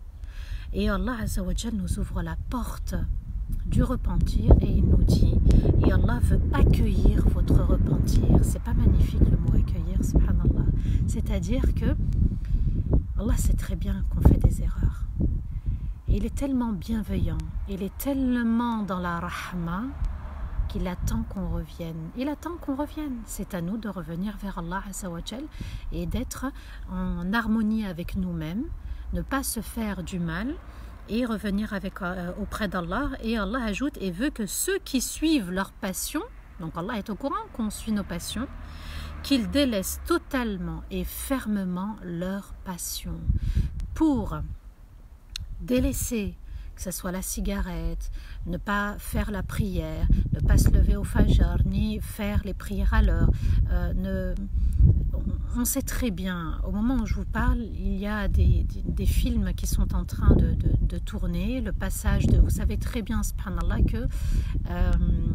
Et Allah Azza wa Jal nous ouvre la porte du repentir et il nous dit, et Allah veut accueillir votre repentir. C'est pas magnifique le mot accueillir, subhanallah. C'est-à-dire que Allah sait très bien qu'on fait des erreurs. Et il est tellement bienveillant, il est tellement dans la rahma qu'il attend qu'on revienne. Il attend qu'on revienne. C'est à nous de revenir vers Allah Azza wa Jal et d'être en harmonie avec nous-mêmes, ne pas se faire du mal et revenir avec, euh, auprès d'Allah. Et Allah ajoute et veut que ceux qui suivent leur passion, donc Allah est au courant qu'on suit nos passions, qu'ils délaissent totalement et fermement leur passion pour délaisser, que ce soit la cigarette, ne pas faire la prière, ne pas se lever au fajr, ni faire les prières à l'heure. Euh, ne... On sait très bien, au moment où je vous parle, il y a des, des, des films qui sont en train de, de, de tourner, le passage de... Vous savez très bien, subhanallah, que... Euh,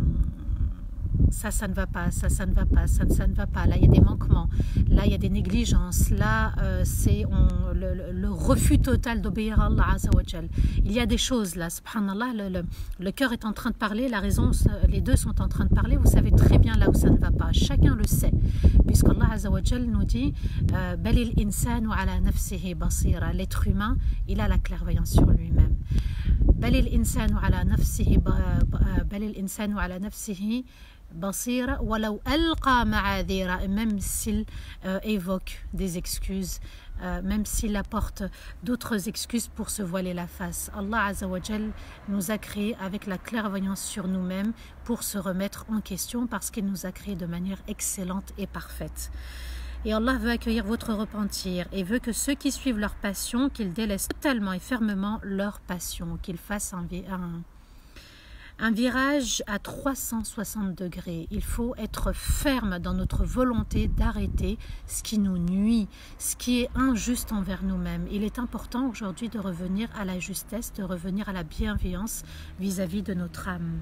ça, ça ne va pas, ça, ça ne va pas, ça, ça ne va pas. Là, il y a des manquements, là, il y a des négligences, là, euh, c'est on, le, le, le refus total d'obéir à Allah Azza wa Jal. Il y a des choses là, subhanallah, le, le, le cœur est en train de parler, la raison, les deux sont en train de parler, vous savez très bien là où ça ne va pas, chacun le sait, puisqu'Allah Azza wa Jal nous dit « Balil insanu ala nafsihi basira » l'être humain, il a la clairvoyance sur lui-même. « Balil insanu ala nafsihi balil insanu ala nafsihi » Basira, walau alqa ma'adhira, même s'il euh, évoque des excuses, euh, même s'il apporte d'autres excuses pour se voiler la face. Allah Azza wa Jal nous a créés avec la clairvoyance sur nous-mêmes pour se remettre en question parce qu'il nous a créés de manière excellente et parfaite. Et Allah veut accueillir votre repentir et veut que ceux qui suivent leur passion, qu'ils délaissent totalement et fermement leur passion, qu'ils fassent un, un Un virage à trois cent soixante degrés. Il faut être ferme dans notre volonté d'arrêter ce qui nous nuit, ce qui est injuste envers nous-mêmes. Il est important aujourd'hui de revenir à la justesse, de revenir à la bienveillance vis-à-vis de notre âme.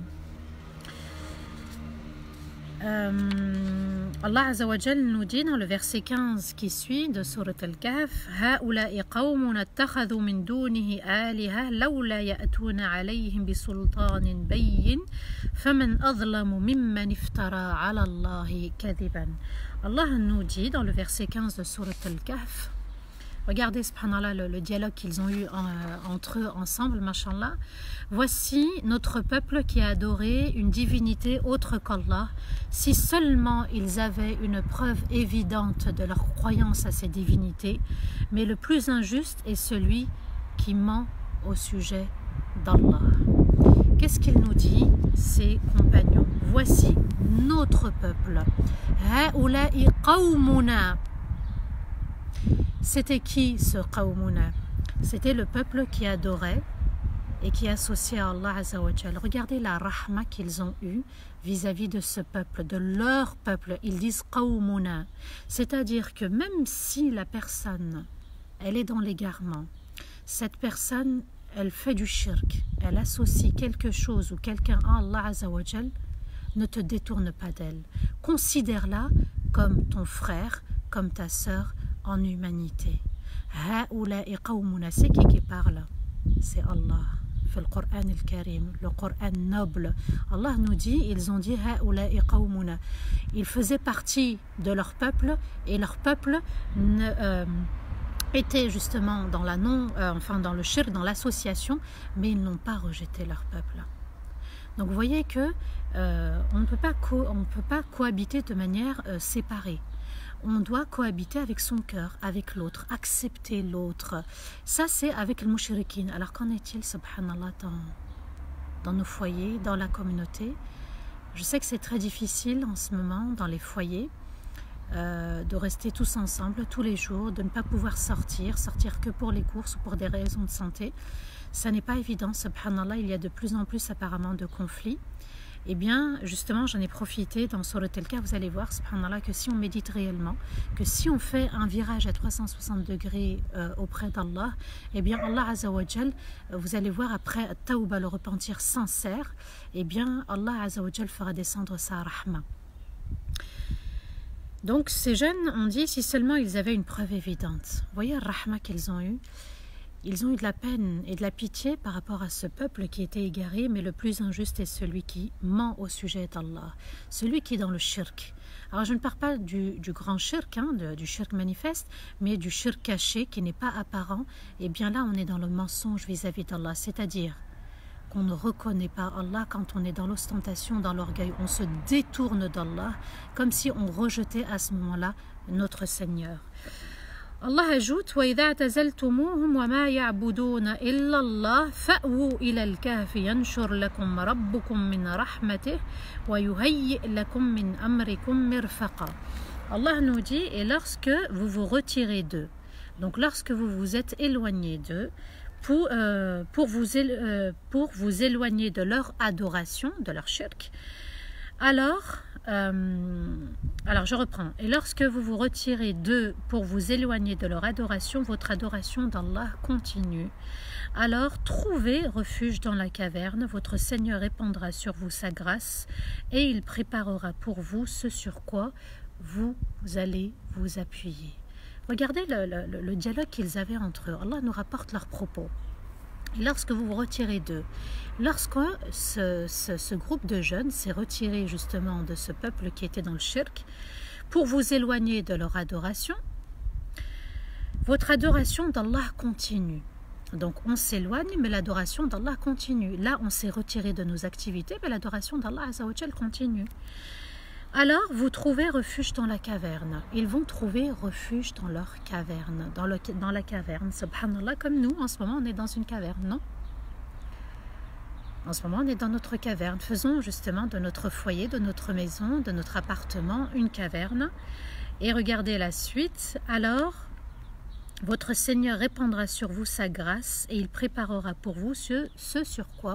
Euh, Allah Azza wa Jal nous dit dans le verset quinze qui suit de Surat Al-Kahf هَؤُلَاءِ قَوْمٌ اتَّخَذُوا مِن دُونِهِ آلِهَةً لَوْلَا يَأْتُونَ عَلَيْهِمْ بِسُلْطَانٍ بَيِّنٍ فَمَنْ أَظْلَمُ مِمَّنِ افْتَرَى عَلَى اللَّهِ كَذِبًا. Allah nous dit dans le verset quinze de Surat Al-Kahf, regardez subhanallah le, le dialogue qu'ils ont eu en, euh, entre eux ensemble, mashallah. Voici notre peuple qui a adoré une divinité autre qu'Allah. Si seulement ils avaient une preuve évidente de leur croyance à ces divinités, mais le plus injuste est celui qui ment au sujet d'Allah. qu'est-ce qu'il nous dit, ses compagnons? Voici notre peuple. Ha'ula'i qawmuna. C'était qui ce qawmuna? C'était le peuple qui adorait et qui associait à Allah Azza wa Jal. Regardez la rahma qu'ils ont eue vis-à-vis de ce peuple, de leur peuple. Ils disent qawmuna. C'est-à-dire que même si la personne, elle est dans l'égarement, cette personne, elle fait du shirk, elle associe quelque chose ou quelqu'un à Allah Azza wa Jal, ne te détourne pas d'elle. Considère-la comme ton frère, comme ta sœur en humanité. Ha'ula'i qawmuna. C'est qui qui parle? C'est Allah. Le Coran al-Karim, le Coran noble. Allah nous dit, ils ont dit Ha'ula'i qawmuna. Ils faisaient partie de leur peuple et leur peuple ne, euh, était justement dans la non, euh, enfin dans le shirk, dans l'association, mais ils n'ont pas rejeté leur peuple. Donc vous voyez que euh, on ne peut pas co on ne peut pas cohabiter de manière euh, séparée. On doit cohabiter avec son cœur, avec l'autre, accepter l'autre. Ça, c'est avec le mushrikin. Alors, qu'en est-il, subhanallah, dans, dans nos foyers, dans la communauté? Je sais que c'est très difficile en ce moment, dans les foyers, euh, de rester tous ensemble, tous les jours, de ne pas pouvoir sortir, sortir que pour les courses ou pour des raisons de santé. Ça n'est pas évident, subhanallah, il y a de plus en plus apparemment de conflits. Eh bien, justement, j'en ai profité dans Surat Al-Kahf, vous allez voir, subhanallah, que si on médite réellement, que si on fait un virage à trois cent soixante degrés euh, auprès d'Allah, eh bien, Allah Azza wa Jal, vous allez voir, après Tawba, le repentir sincère, eh bien, Allah Azza wa Jal fera descendre sa rahma. Donc, ces jeunes ont dit, si seulement ils avaient une preuve évidente. Vous voyez, la rahma qu'ils ont eue. Ils ont eu de la peine et de la pitié par rapport à ce peuple qui était égaré, mais le plus injuste est celui qui ment au sujet d'Allah, celui qui est dans le shirk. Alors je ne parle pas du, du grand shirk, hein, de, du shirk manifeste, mais du shirk caché qui n'est pas apparent. Et bien là, on est dans le mensonge vis-à-vis d'Allah, c'est-à-dire qu'on ne reconnaît pas Allah quand on est dans l'ostentation, dans l'orgueil. On se détourne d'Allah comme si on rejetait à ce moment-là notre Seigneur. Allah ajoute وَإِذَا اعْتَزَلْتُمُوهُمْ وَمَا يَعْبُدُونَ إِلَّا اللَّهَ فَأْوُوا إِلَى الْكَهْفِ يَنْشُرْ لَكُمْ رَبُّكُمْ مِنْ رَحْمَتِهِ وَيُهَيِّئْ لَكُمْ مِنْ أَمْرِكُمْ مِرْفَقًا. Allah nous dit, et lorsque vous vous retirez d'eux, donc lorsque vous vous êtes éloigné d'eux, pour, euh, pour, vous, euh, pour vous éloigner de leur adoration, de leur shirk, alors... Euh, alors je reprends. Et lorsque vous vous retirez d'eux pour vous éloigner de leur adoration, votre adoration d'Allah continue. Alors trouvez refuge dans la caverne, votre Seigneur répandra sur vous sa grâce et il préparera pour vous ce sur quoi vous allez vous appuyer. Regardez le, le, le dialogue qu'ils avaient entre eux. Allah nous rapporte leurs propos. Et lorsque vous vous retirez d'eux, lorsque ce, ce, ce groupe de jeunes s'est retiré justement de ce peuple qui était dans le shirk, pour vous éloigner de leur adoration, votre adoration d'Allah continue. Donc on s'éloigne, mais l'adoration d'Allah continue. Là, on s'est retiré de nos activités, mais l'adoration d'Allah Azza wa Jal continue. Alors, vous trouvez refuge dans la caverne. Ils vont trouver refuge dans leur caverne, dans, le, dans la caverne. Subhanallah, comme nous, en ce moment, on est dans une caverne, non? En ce moment, on est dans notre caverne. Faisons justement de notre foyer, de notre maison, de notre appartement, une caverne. Et regardez la suite. Alors, votre Seigneur répandra sur vous sa grâce et il préparera pour vous ce, ce sur quoi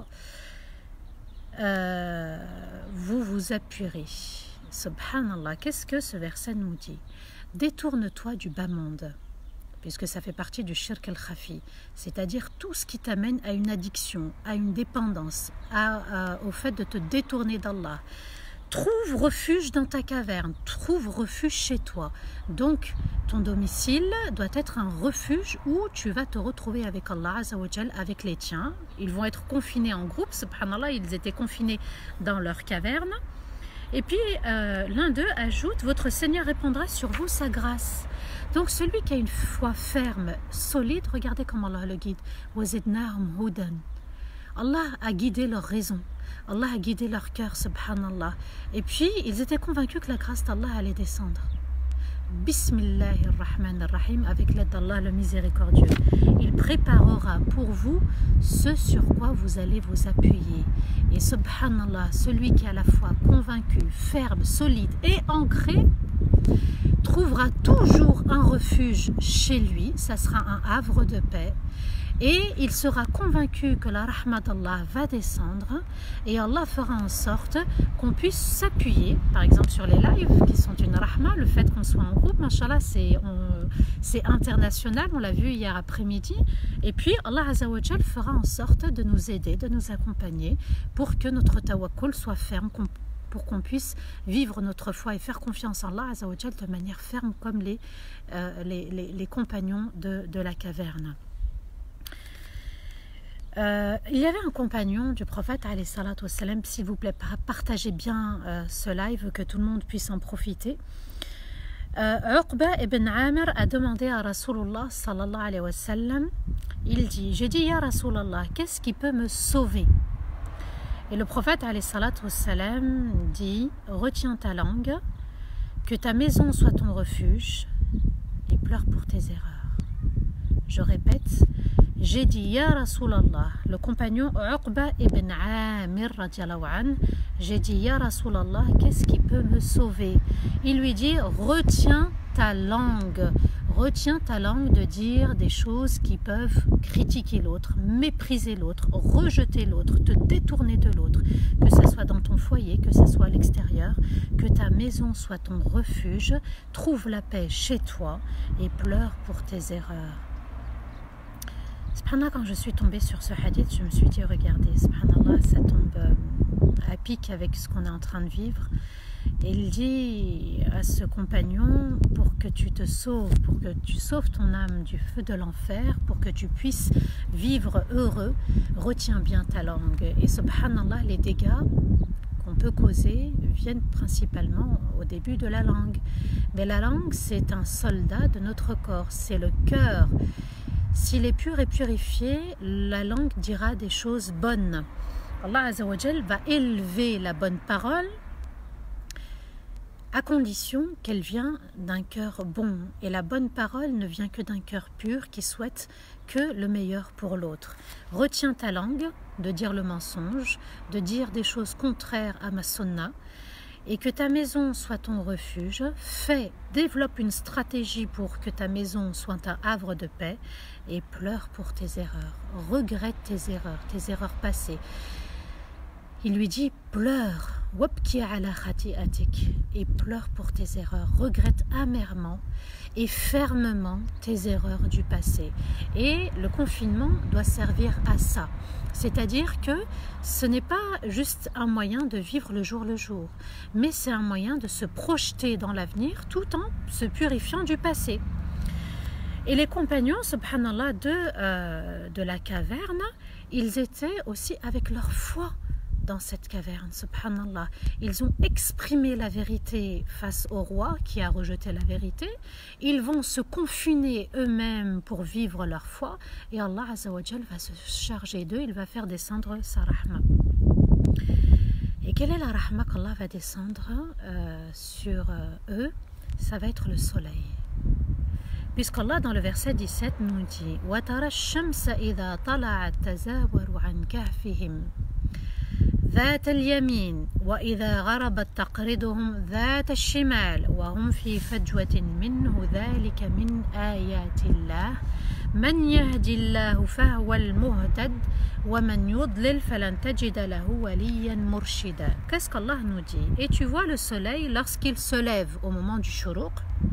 euh, vous vous appuierez. Subhanallah, qu'est-ce que ce verset nous dit? Détourne-toi du bas monde, puisque ça fait partie du shirk al-khafi, c'est-à-dire tout ce qui t'amène à une addiction, à une dépendance, à, à, au fait de te détourner d'Allah. Trouve refuge dans ta caverne, trouve refuge chez toi. Donc, ton domicile doit être un refuge où tu vas te retrouver avec Allah Azza wa Jal, avec les tiens. Ils vont être confinés en groupe, subhanallah, ils étaient confinés dans leur caverne. Et puis, euh, l'un d'eux ajoute, votre Seigneur répandra sur vous sa grâce. Donc, celui qui a une foi ferme, solide, regardez comment Allah le guide. وَزِدْنَاهُمْ هُدًى. Allah a guidé leur raison. Allah a guidé leur cœur, subhanallah. Et puis, ils étaient convaincus que la grâce d'Allah allait descendre. Bismillahirrahmanirrahim, avec l'aide d'Allah le miséricordieux. Il préparera pour vous ce sur quoi vous allez vous appuyer. Et subhanallah, celui qui est à la fois convaincu, ferme, solide et ancré, trouvera toujours un refuge chez lui, ça sera un havre de paix. Et il sera convaincu que la rahma d'Allah va descendre et Allah fera en sorte qu'on puisse s'appuyer, par exemple sur les lives qui sont une rahma, le fait qu'on soit en groupe, mashallah, c'est international, on l'a vu hier après-midi. Et puis Allah Azza wa Jal fera en sorte de nous aider, de nous accompagner pour que notre tawakkul soit ferme, pour qu'on puisse vivre notre foi et faire confiance en Allah Azza wa Jal de manière ferme comme les, euh, les, les, les compagnons de, de la caverne. Euh, il y avait un compagnon du prophète, s'il vous plaît, partagez bien euh, ce live, que tout le monde puisse en profiter. Euh, Uqba ibn Amir a demandé à Rasulullah sallallahu alayhi wa sallam, il dit, j'ai dit, Ya Rasulullah, qu'est-ce qui peut me sauver? Et le prophète sallam dit, retiens ta langue, que ta maison soit ton refuge et pleure pour tes erreurs. Je répète, j'ai dit, Ya Rasulallah, le compagnon Uqba ibn Amir, j'ai dit, Ya Rasulallah, qu'est-ce qui peut me sauver? Il lui dit, retiens ta langue, retiens ta langue de dire des choses qui peuvent critiquer l'autre, mépriser l'autre, rejeter l'autre, te détourner de l'autre, que ce soit dans ton foyer, que ce soit à l'extérieur, que ta maison soit ton refuge, trouve la paix chez toi et pleure pour tes erreurs. Subhanallah, quand je suis tombée sur ce hadith, je me suis dit, regardez, subhanallah, ça tombe euh, à pic avec ce qu'on est en train de vivre. Et il dit à ce compagnon, pour que tu te sauves, pour que tu sauves ton âme du feu de l'enfer, pour que tu puisses vivre heureux, retiens bien ta langue. Et subhanallah, les dégâts qu'on peut causer viennent principalement au début de la langue. Mais la langue, c'est un soldat de notre corps, c'est le cœur. S'il est pur et purifié, la langue dira des choses bonnes. Allah Azza wa Jal va élever la bonne parole à condition qu'elle vienne d'un cœur bon. Et la bonne parole ne vient que d'un cœur pur qui souhaite que le meilleur pour l'autre. Retiens ta langue de dire le mensonge, de dire des choses contraires à ma sunna, et que ta maison soit ton refuge. Fais, développe une stratégie pour que ta maison soit un havre de paix et pleure pour tes erreurs. Regrette tes erreurs, tes erreurs passées. Il lui dit, pleure, wabki ala khati'atik, et pleure pour tes erreurs. Regrette amèrement et fermement tes erreurs du passé. Et le confinement doit servir à ça. C'est-à-dire que ce n'est pas juste un moyen de vivre le jour le jour, mais c'est un moyen de se projeter dans l'avenir tout en se purifiant du passé. Et les compagnons, subhanallah, de, euh, de la caverne, ils étaient aussi avec leur foi dans cette caverne, subhanallah. Ils ont exprimé la vérité face au roi qui a rejeté la vérité. Ils vont se confiner eux-mêmes pour vivre leur foi et Allah Azza wa Jal va se charger d'eux, il va faire descendre sa rahma. Et quelle est la rahma qu'Allah va descendre euh, sur euh, eux? Ça va être le soleil. Puisqu'Allah dans le verset dix-sept nous dit « Wa tara ash-shamsa idha tala'at tazawaru an kahfihim » ذات اليمين وإذا غربت تقرضهم ذات الشمال وهم في فجوة منه ذلك من آيات الله من يهدي الله فهو المهتد ومن يضلل فلن تجد له وليا مرشدا. Qu'est-ce qu'Allah nous dit? Et tu vois le soleil lorsqu'il se lève au moment du shuruq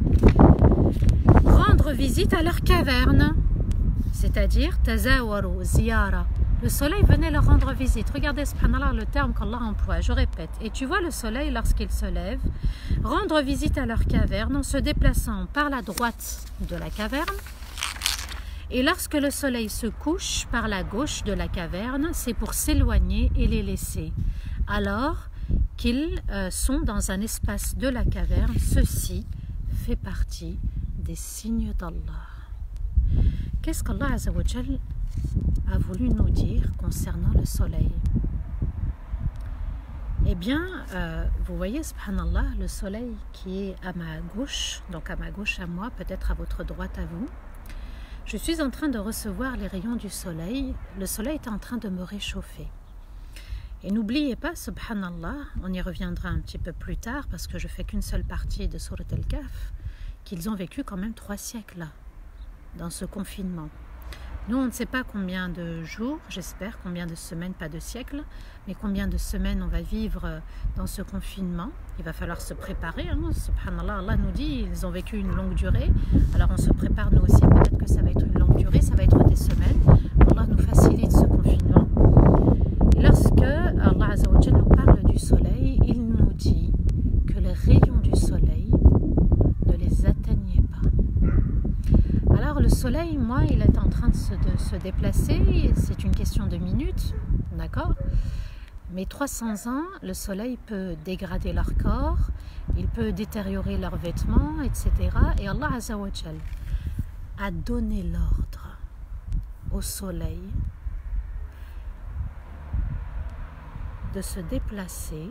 rendre visite à leur caverne, c'est-à-dire tazawaru ziyara. Le soleil venait leur rendre visite. Regardez, subhanallah, le terme qu'Allah emploie. Je répète. Et tu vois le soleil, lorsqu'il se lève, rendre visite à leur caverne en se déplaçant par la droite de la caverne. Et lorsque le soleil se couche par la gauche de la caverne, c'est pour s'éloigner et les laisser. Alors qu'ils euh, sont dans un espace de la caverne, ceci fait partie des signes d'Allah. Qu'est-ce qu'Allah Azza wa Jal a voulu nous dire concernant le soleil? Eh bien, euh, vous voyez, subhanallah, le soleil qui est à ma gauche, donc à ma gauche à moi, peut-être à votre droite à vous, je suis en train de recevoir les rayons du soleil. Le soleil est en train de me réchauffer. Et n'oubliez pas, subhanallah, on y reviendra un petit peu plus tard, parce que je fais qu'une seule partie de Surat Al-Kahf, qu'ils ont vécu quand même trois siècles dans ce confinement. Nous, on ne sait pas combien de jours, j'espère, combien de semaines, pas de siècles, mais combien de semaines on va vivre dans ce confinement. Il va falloir se préparer. Hein. Subhanallah, Allah nous dit, ils ont vécu une longue durée. Alors on se prépare nous aussi, peut-être que ça va être une longue durée, ça va être des semaines. Allah nous facilite ce confinement. Et lorsque Allah Azza wa Jalla nous parle du soleil, il nous dit que les rayons du soleil ne les atteignez pas. Alors le soleil, moi, il est en train de se, de se déplacer, c'est une question de minutes, d'accord? Mais trois cents ans, le soleil peut dégrader leur corps, il peut détériorer leurs vêtements, et cetera. Et Allah Azza wa Jal a donné l'ordre au soleil de se déplacer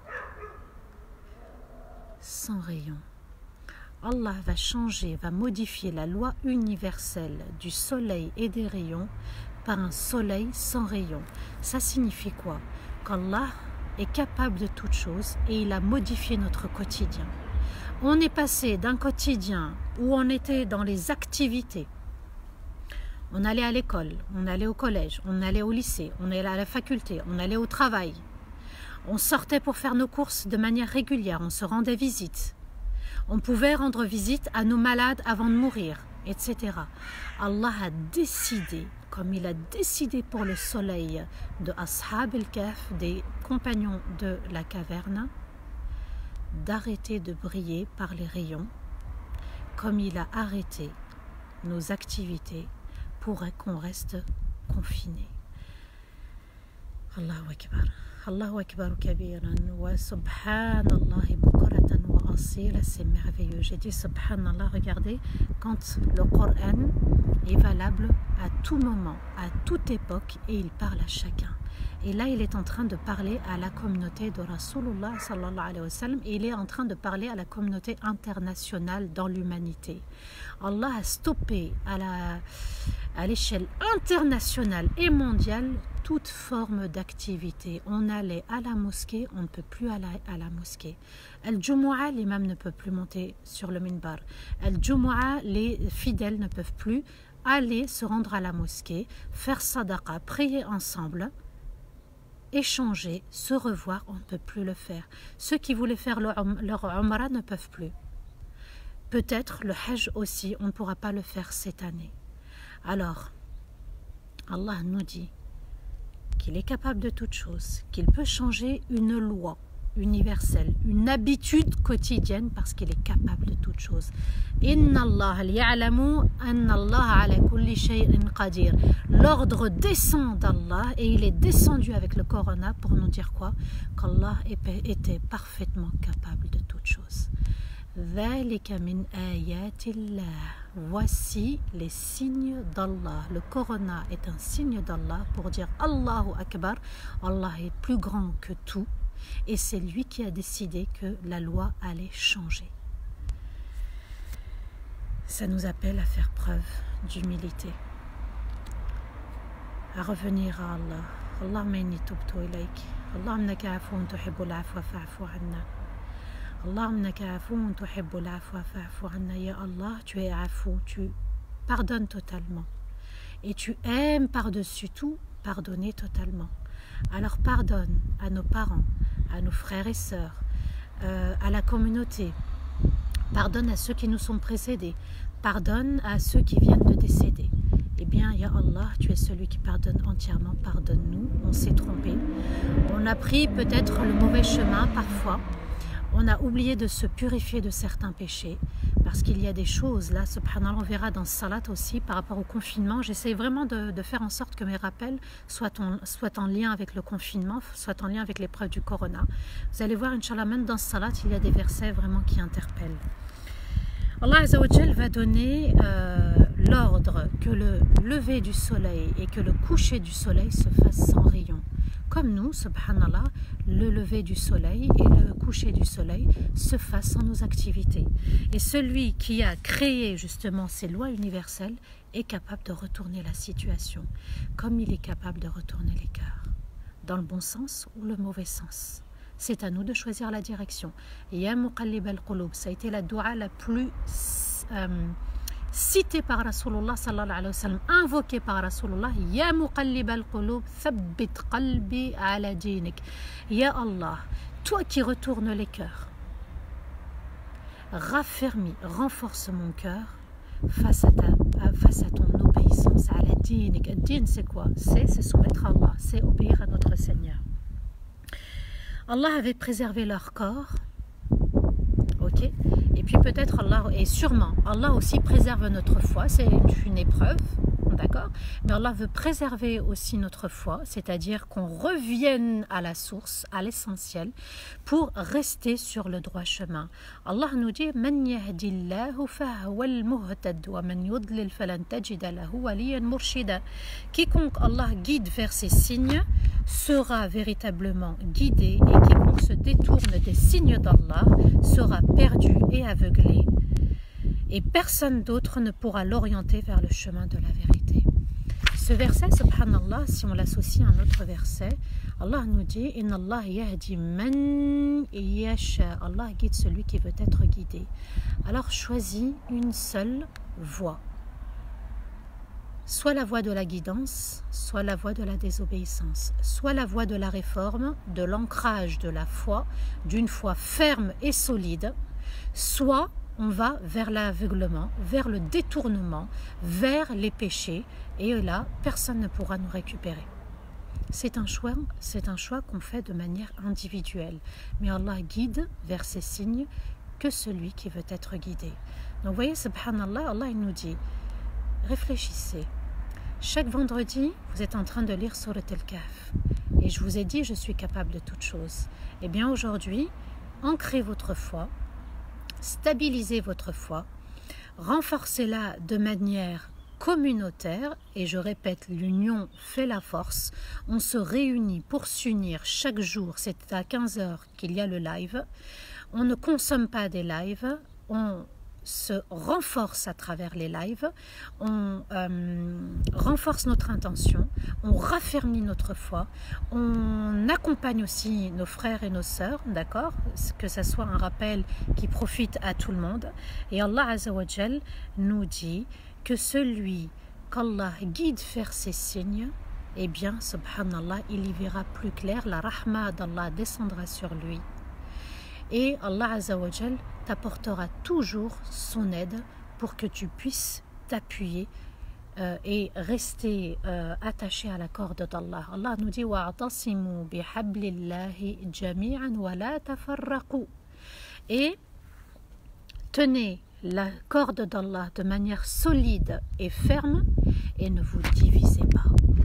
sans rayon. Allah va changer, va modifier la loi universelle du soleil et des rayons par un soleil sans rayons. Ça signifie quoi? Qu'Allah est capable de toutes choses et il a modifié notre quotidien. On est passé d'un quotidien où on était dans les activités. On allait à l'école, on allait au collège, on allait au lycée, on allait à la faculté, on allait au travail. On sortait pour faire nos courses de manière régulière, on se rendait visite. On pouvait rendre visite à nos malades avant de mourir, et cetera. Allah a décidé, comme il a décidé pour le soleil de Ashab al-Kahf, des compagnons de la caverne, d'arrêter de briller par les rayons, comme il a arrêté nos activités pour qu'on reste confinés. Allahu Akbar. Allahu Akbar kabiran wa subhanallah bukratan wa asila, c'est merveilleux. J'ai dit subhanallah, regardez, quand le Coran est valable à tout moment, à toute époque, et il parle à chacun. Et là, il est en train de parler à la communauté de Rasulullah sallallahu alayhi wa sallam, et il est en train de parler à la communauté internationale dans l'humanité. Allah a stoppé à la à l'échelle internationale et mondiale toute forme d'activité. On allait à la mosquée, on ne peut plus aller à la mosquée. Al-Jumu'ah, l'imam ne peut plus monter sur le minbar. Al-Jumu'ah, les fidèles ne peuvent plus aller se rendre à la mosquée, faire sadaqa, prier ensemble, échanger, se revoir, on ne peut plus le faire. Ceux qui voulaient faire leur umrah ne peuvent plus. Peut-être le hajj aussi, on ne pourra pas le faire cette année. Alors, Allah nous dit qu'il est capable de toutes choses, qu'il peut changer une loi universelle, une habitude quotidienne, parce qu'il est capable de toutes choses. Inna Allah liya'lamu anna Allah ala kulli shay'in qadir. L'ordre descend d'Allah et il est descendu avec le Corona pour nous dire quoi? Qu'Allah était parfaitement capable de toutes choses. Voici les signes d'Allah. Le Corona est un signe d'Allah pour dire Allahu Akbar. Allah est plus grand que tout et c'est lui qui a décidé que la loi allait changer. Ça nous appelle à faire preuve d'humilité, à revenir à Allah. Allahumma inni tubtu ilayk. Allahumma innaka afuwwun tuhibbul afwa fa'fu anna. Allahumma innaka afuwwun tuhibbul afwa fa'fu anna. Ya Allah, tu es afou, tu pardonnes totalement. Et tu aimes par-dessus tout pardonner totalement. Alors pardonne à nos parents, à nos frères et sœurs, euh, à la communauté. Pardonne à ceux qui nous sont précédés. Pardonne à ceux qui viennent de décéder. Eh bien, Ya Allah, tu es celui qui pardonne entièrement. Pardonne-nous, on s'est trompé. On a pris peut-être le mauvais chemin parfois. On a oublié de se purifier de certains péchés. Parce qu'il y a des choses, là, subhanallah, on verra dans Salat aussi, par rapport au confinement. J'essaie vraiment de, de faire en sorte que mes rappels soient en, soient en lien avec le confinement, soient en lien avec l'épreuve du Corona. Vous allez voir, Inch'Allah, même dans Salat, il y a des versets vraiment qui interpellent. Allah Azza wa Jal va donner euh, l'ordre que le lever du soleil et que le coucher du soleil se fasse sans rayon. Comme nous, subhanallah, le lever du soleil et le coucher du soleil se fassent sans nos activités. Et celui qui a créé justement ces lois universelles est capable de retourner la situation, comme il est capable de retourner les cœurs, dans le bon sens ou le mauvais sens. C'est à nous de choisir la direction. Ya muqallib al-qulub, ça a été la dua la plus euh, citée par Rasulullah sallallahu alayhi wa sallam, invoquée par Rasulullah. Ya muqallib al-qulub, thabbit qalbi ala dinik. Ya Allah, toi qui retournes les cœurs, raffermis, renforce mon cœur face à, ta, face à ton obéissance à la dinik. Din, c'est quoi? C'est se soumettre à Allah, c'est obéir à notre Seigneur. Allah avait préservé leur corps, ok, et puis peut-être Allah, et sûrement, Allah aussi préserve notre foi, c'est une, une épreuve, d'accord, mais Allah veut préserver aussi notre foi, c'est-à-dire qu'on revienne à la source, à l'essentiel, pour rester sur le droit chemin. Allah nous dit, Man yahdillahu fahuwal muhtad wa man yudlil falan tajida lahu waliyan murshida. Quiconque Allah guide vers ses signes sera véritablement guidé, et quiconque se détourne des signes d'Allah sera perdu et aveuglé, et personne d'autre ne pourra l'orienter vers le chemin de la vérité. Ce verset, subhanallah, si on l'associe à un autre verset, Allah nous dit Inna Allah yahdi man yasha. Allah guide celui qui veut être guidé. Alors choisis une seule voie, soit la voie de la guidance, soit la voie de la désobéissance, soit la voie de la réforme, de l'ancrage de la foi, d'une foi ferme et solide, soit on va vers l'aveuglement, vers le détournement, vers les péchés, et là, personne ne pourra nous récupérer. C'est un choix, c'est un choix qu'on fait de manière individuelle, mais Allah guide vers ces signes que celui qui veut être guidé. Donc vous voyez, subhanallah, Allah il nous dit, réfléchissez. Chaque vendredi, vous êtes en train de lire Surat Al-Kahf. Et je vous ai dit, je suis capable de toutes choses. Eh bien aujourd'hui, ancrez votre foi, stabilisez votre foi, renforcez-la de manière communautaire. Et je répète, l'union fait la force. On se réunit pour s'unir chaque jour. C'est à quinze heures qu'il y a le live. On ne consomme pas des lives. On se renforce à travers les lives, on euh, renforce notre intention, on raffermit notre foi, on accompagne aussi nos frères et nos sœurs, d'accord, que ce soit un rappel qui profite à tout le monde. Et Allah Azza wa Jal nous dit que celui qu'Allah guide vers ses signes, eh bien, subhanallah, il y verra plus clair, la rahma d'Allah descendra sur lui. Et Allah Azza wa Jal t'apportera toujours son aide pour que tu puisses t'appuyer euh, et rester euh, attaché à la corde d'Allah. Allah nous dit wa'tasimu bihablillahi jami'an wa la tafarraqu. Et tenez la corde d'Allah de manière solide et ferme et ne vous divisez pas.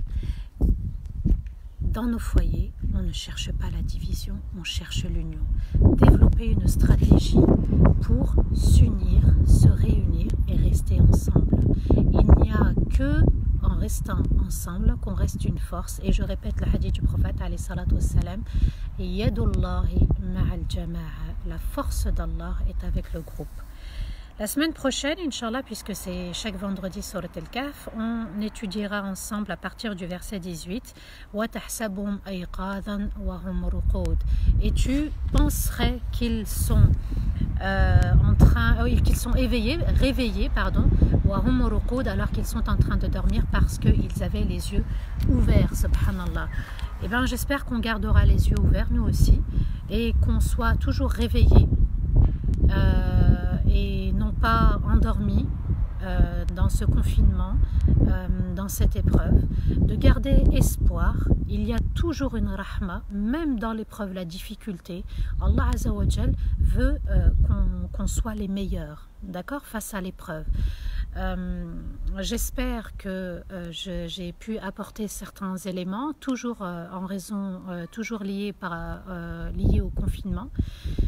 Dans nos foyers, on ne cherche pas la division, on cherche l'union. Développer une stratégie pour s'unir, se réunir et rester ensemble. Il n'y a que en restant ensemble qu'on reste une force. Et je répète le hadith du prophète alayhi salatu wassalam, Yadullahi ma'al jama'a. La force d'Allah est avec le groupe. La semaine prochaine, Inch'Allah, puisque c'est chaque vendredi Surat Al-Kahf, on étudiera ensemble à partir du verset dix-huit وَتَحْسَبُهُمْ أَيْقَاظًا وَهُمْ رُقُودٌ. Et tu penserais qu'ils sont euh, en train, euh, qu'ils sont éveillés, réveillés, pardon, وَهُمْ رُقُودٌ, alors qu'ils sont en train de dormir parce qu'ils avaient les yeux ouverts, subhanallah. Et bien, j'espère qu'on gardera les yeux ouverts, nous aussi, et qu'on soit toujours réveillés. Euh, et non pas endormis euh, dans ce confinement, euh, dans cette épreuve, de garder espoir. Il y a toujours une rahma, même dans l'épreuve, la difficulté. Allah Azza wa Jal veut euh, qu'on qu'on soit les meilleurs, d'accord, face à l'épreuve. Euh, j'espère que euh, j'ai pu apporter certains éléments, toujours euh, en raison, euh, toujours liés, par, euh, liés au confinement.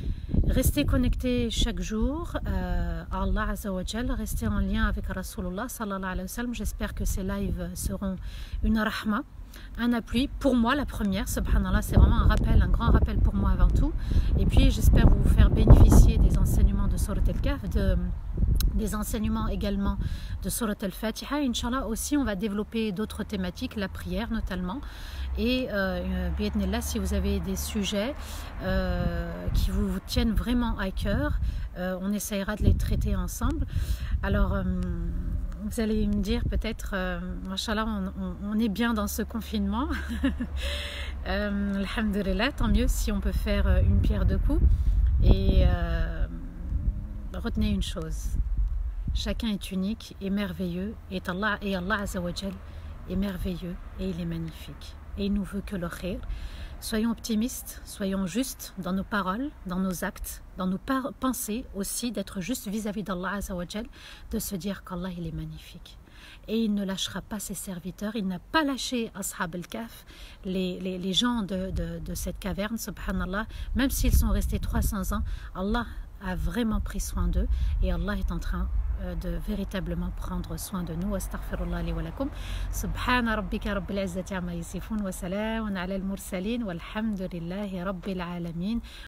Restez connectés chaque jour euh, à Allah Azza wa Jal, restez en lien avec Rasulullah sallallahu alayhi wa sallam. J'espère que ces lives seront une rahma, un appui. Pour moi, la première, subhanallah, c'est vraiment un rappel, un grand rappel pour moi avant tout. Et puis, j'espère vous faire bénéficier des enseignements de Surat Al-Kahf, de, des enseignements également de Surat Al-Fatiha. Inch'Allah, aussi, on va développer d'autres thématiques, la prière notamment. Et euh, bi'idhnillah, si vous avez des sujets euh, qui vous, vous tiennent vraiment à cœur, euh, on essayera de les traiter ensemble. Alors, euh, vous allez me dire peut-être, euh, machallah, on, on, on est bien dans ce confinement. euh, Alhamdulillah, tant mieux si on peut faire une pierre deux coups. Et euh, retenez une chose, chacun est unique et merveilleux, et Allah, et Allah Azza wa Jal est merveilleux et il est magnifique. Et il nous veut que le khir. Soyons optimistes, soyons justes dans nos paroles, dans nos actes, dans nos pensées aussi, d'être justes vis-à-vis d'Allah Azza wa Jal, de se dire qu'Allah il est magnifique. Et il ne lâchera pas ses serviteurs, il n'a pas lâché Ashab al-Kahf, les, les, les gens de, de, de cette caverne, subhanallah, même s'ils sont restés trois cents ans, Allah a vraiment pris soin d'eux et Allah est en train de véritablement prendre soin de nous. Astaghfirullah li wa lakum. Subhana rabbika rabbil izzati amma yasifun wa salamun ala al mursalin walhamdulillahi rabbil alamin.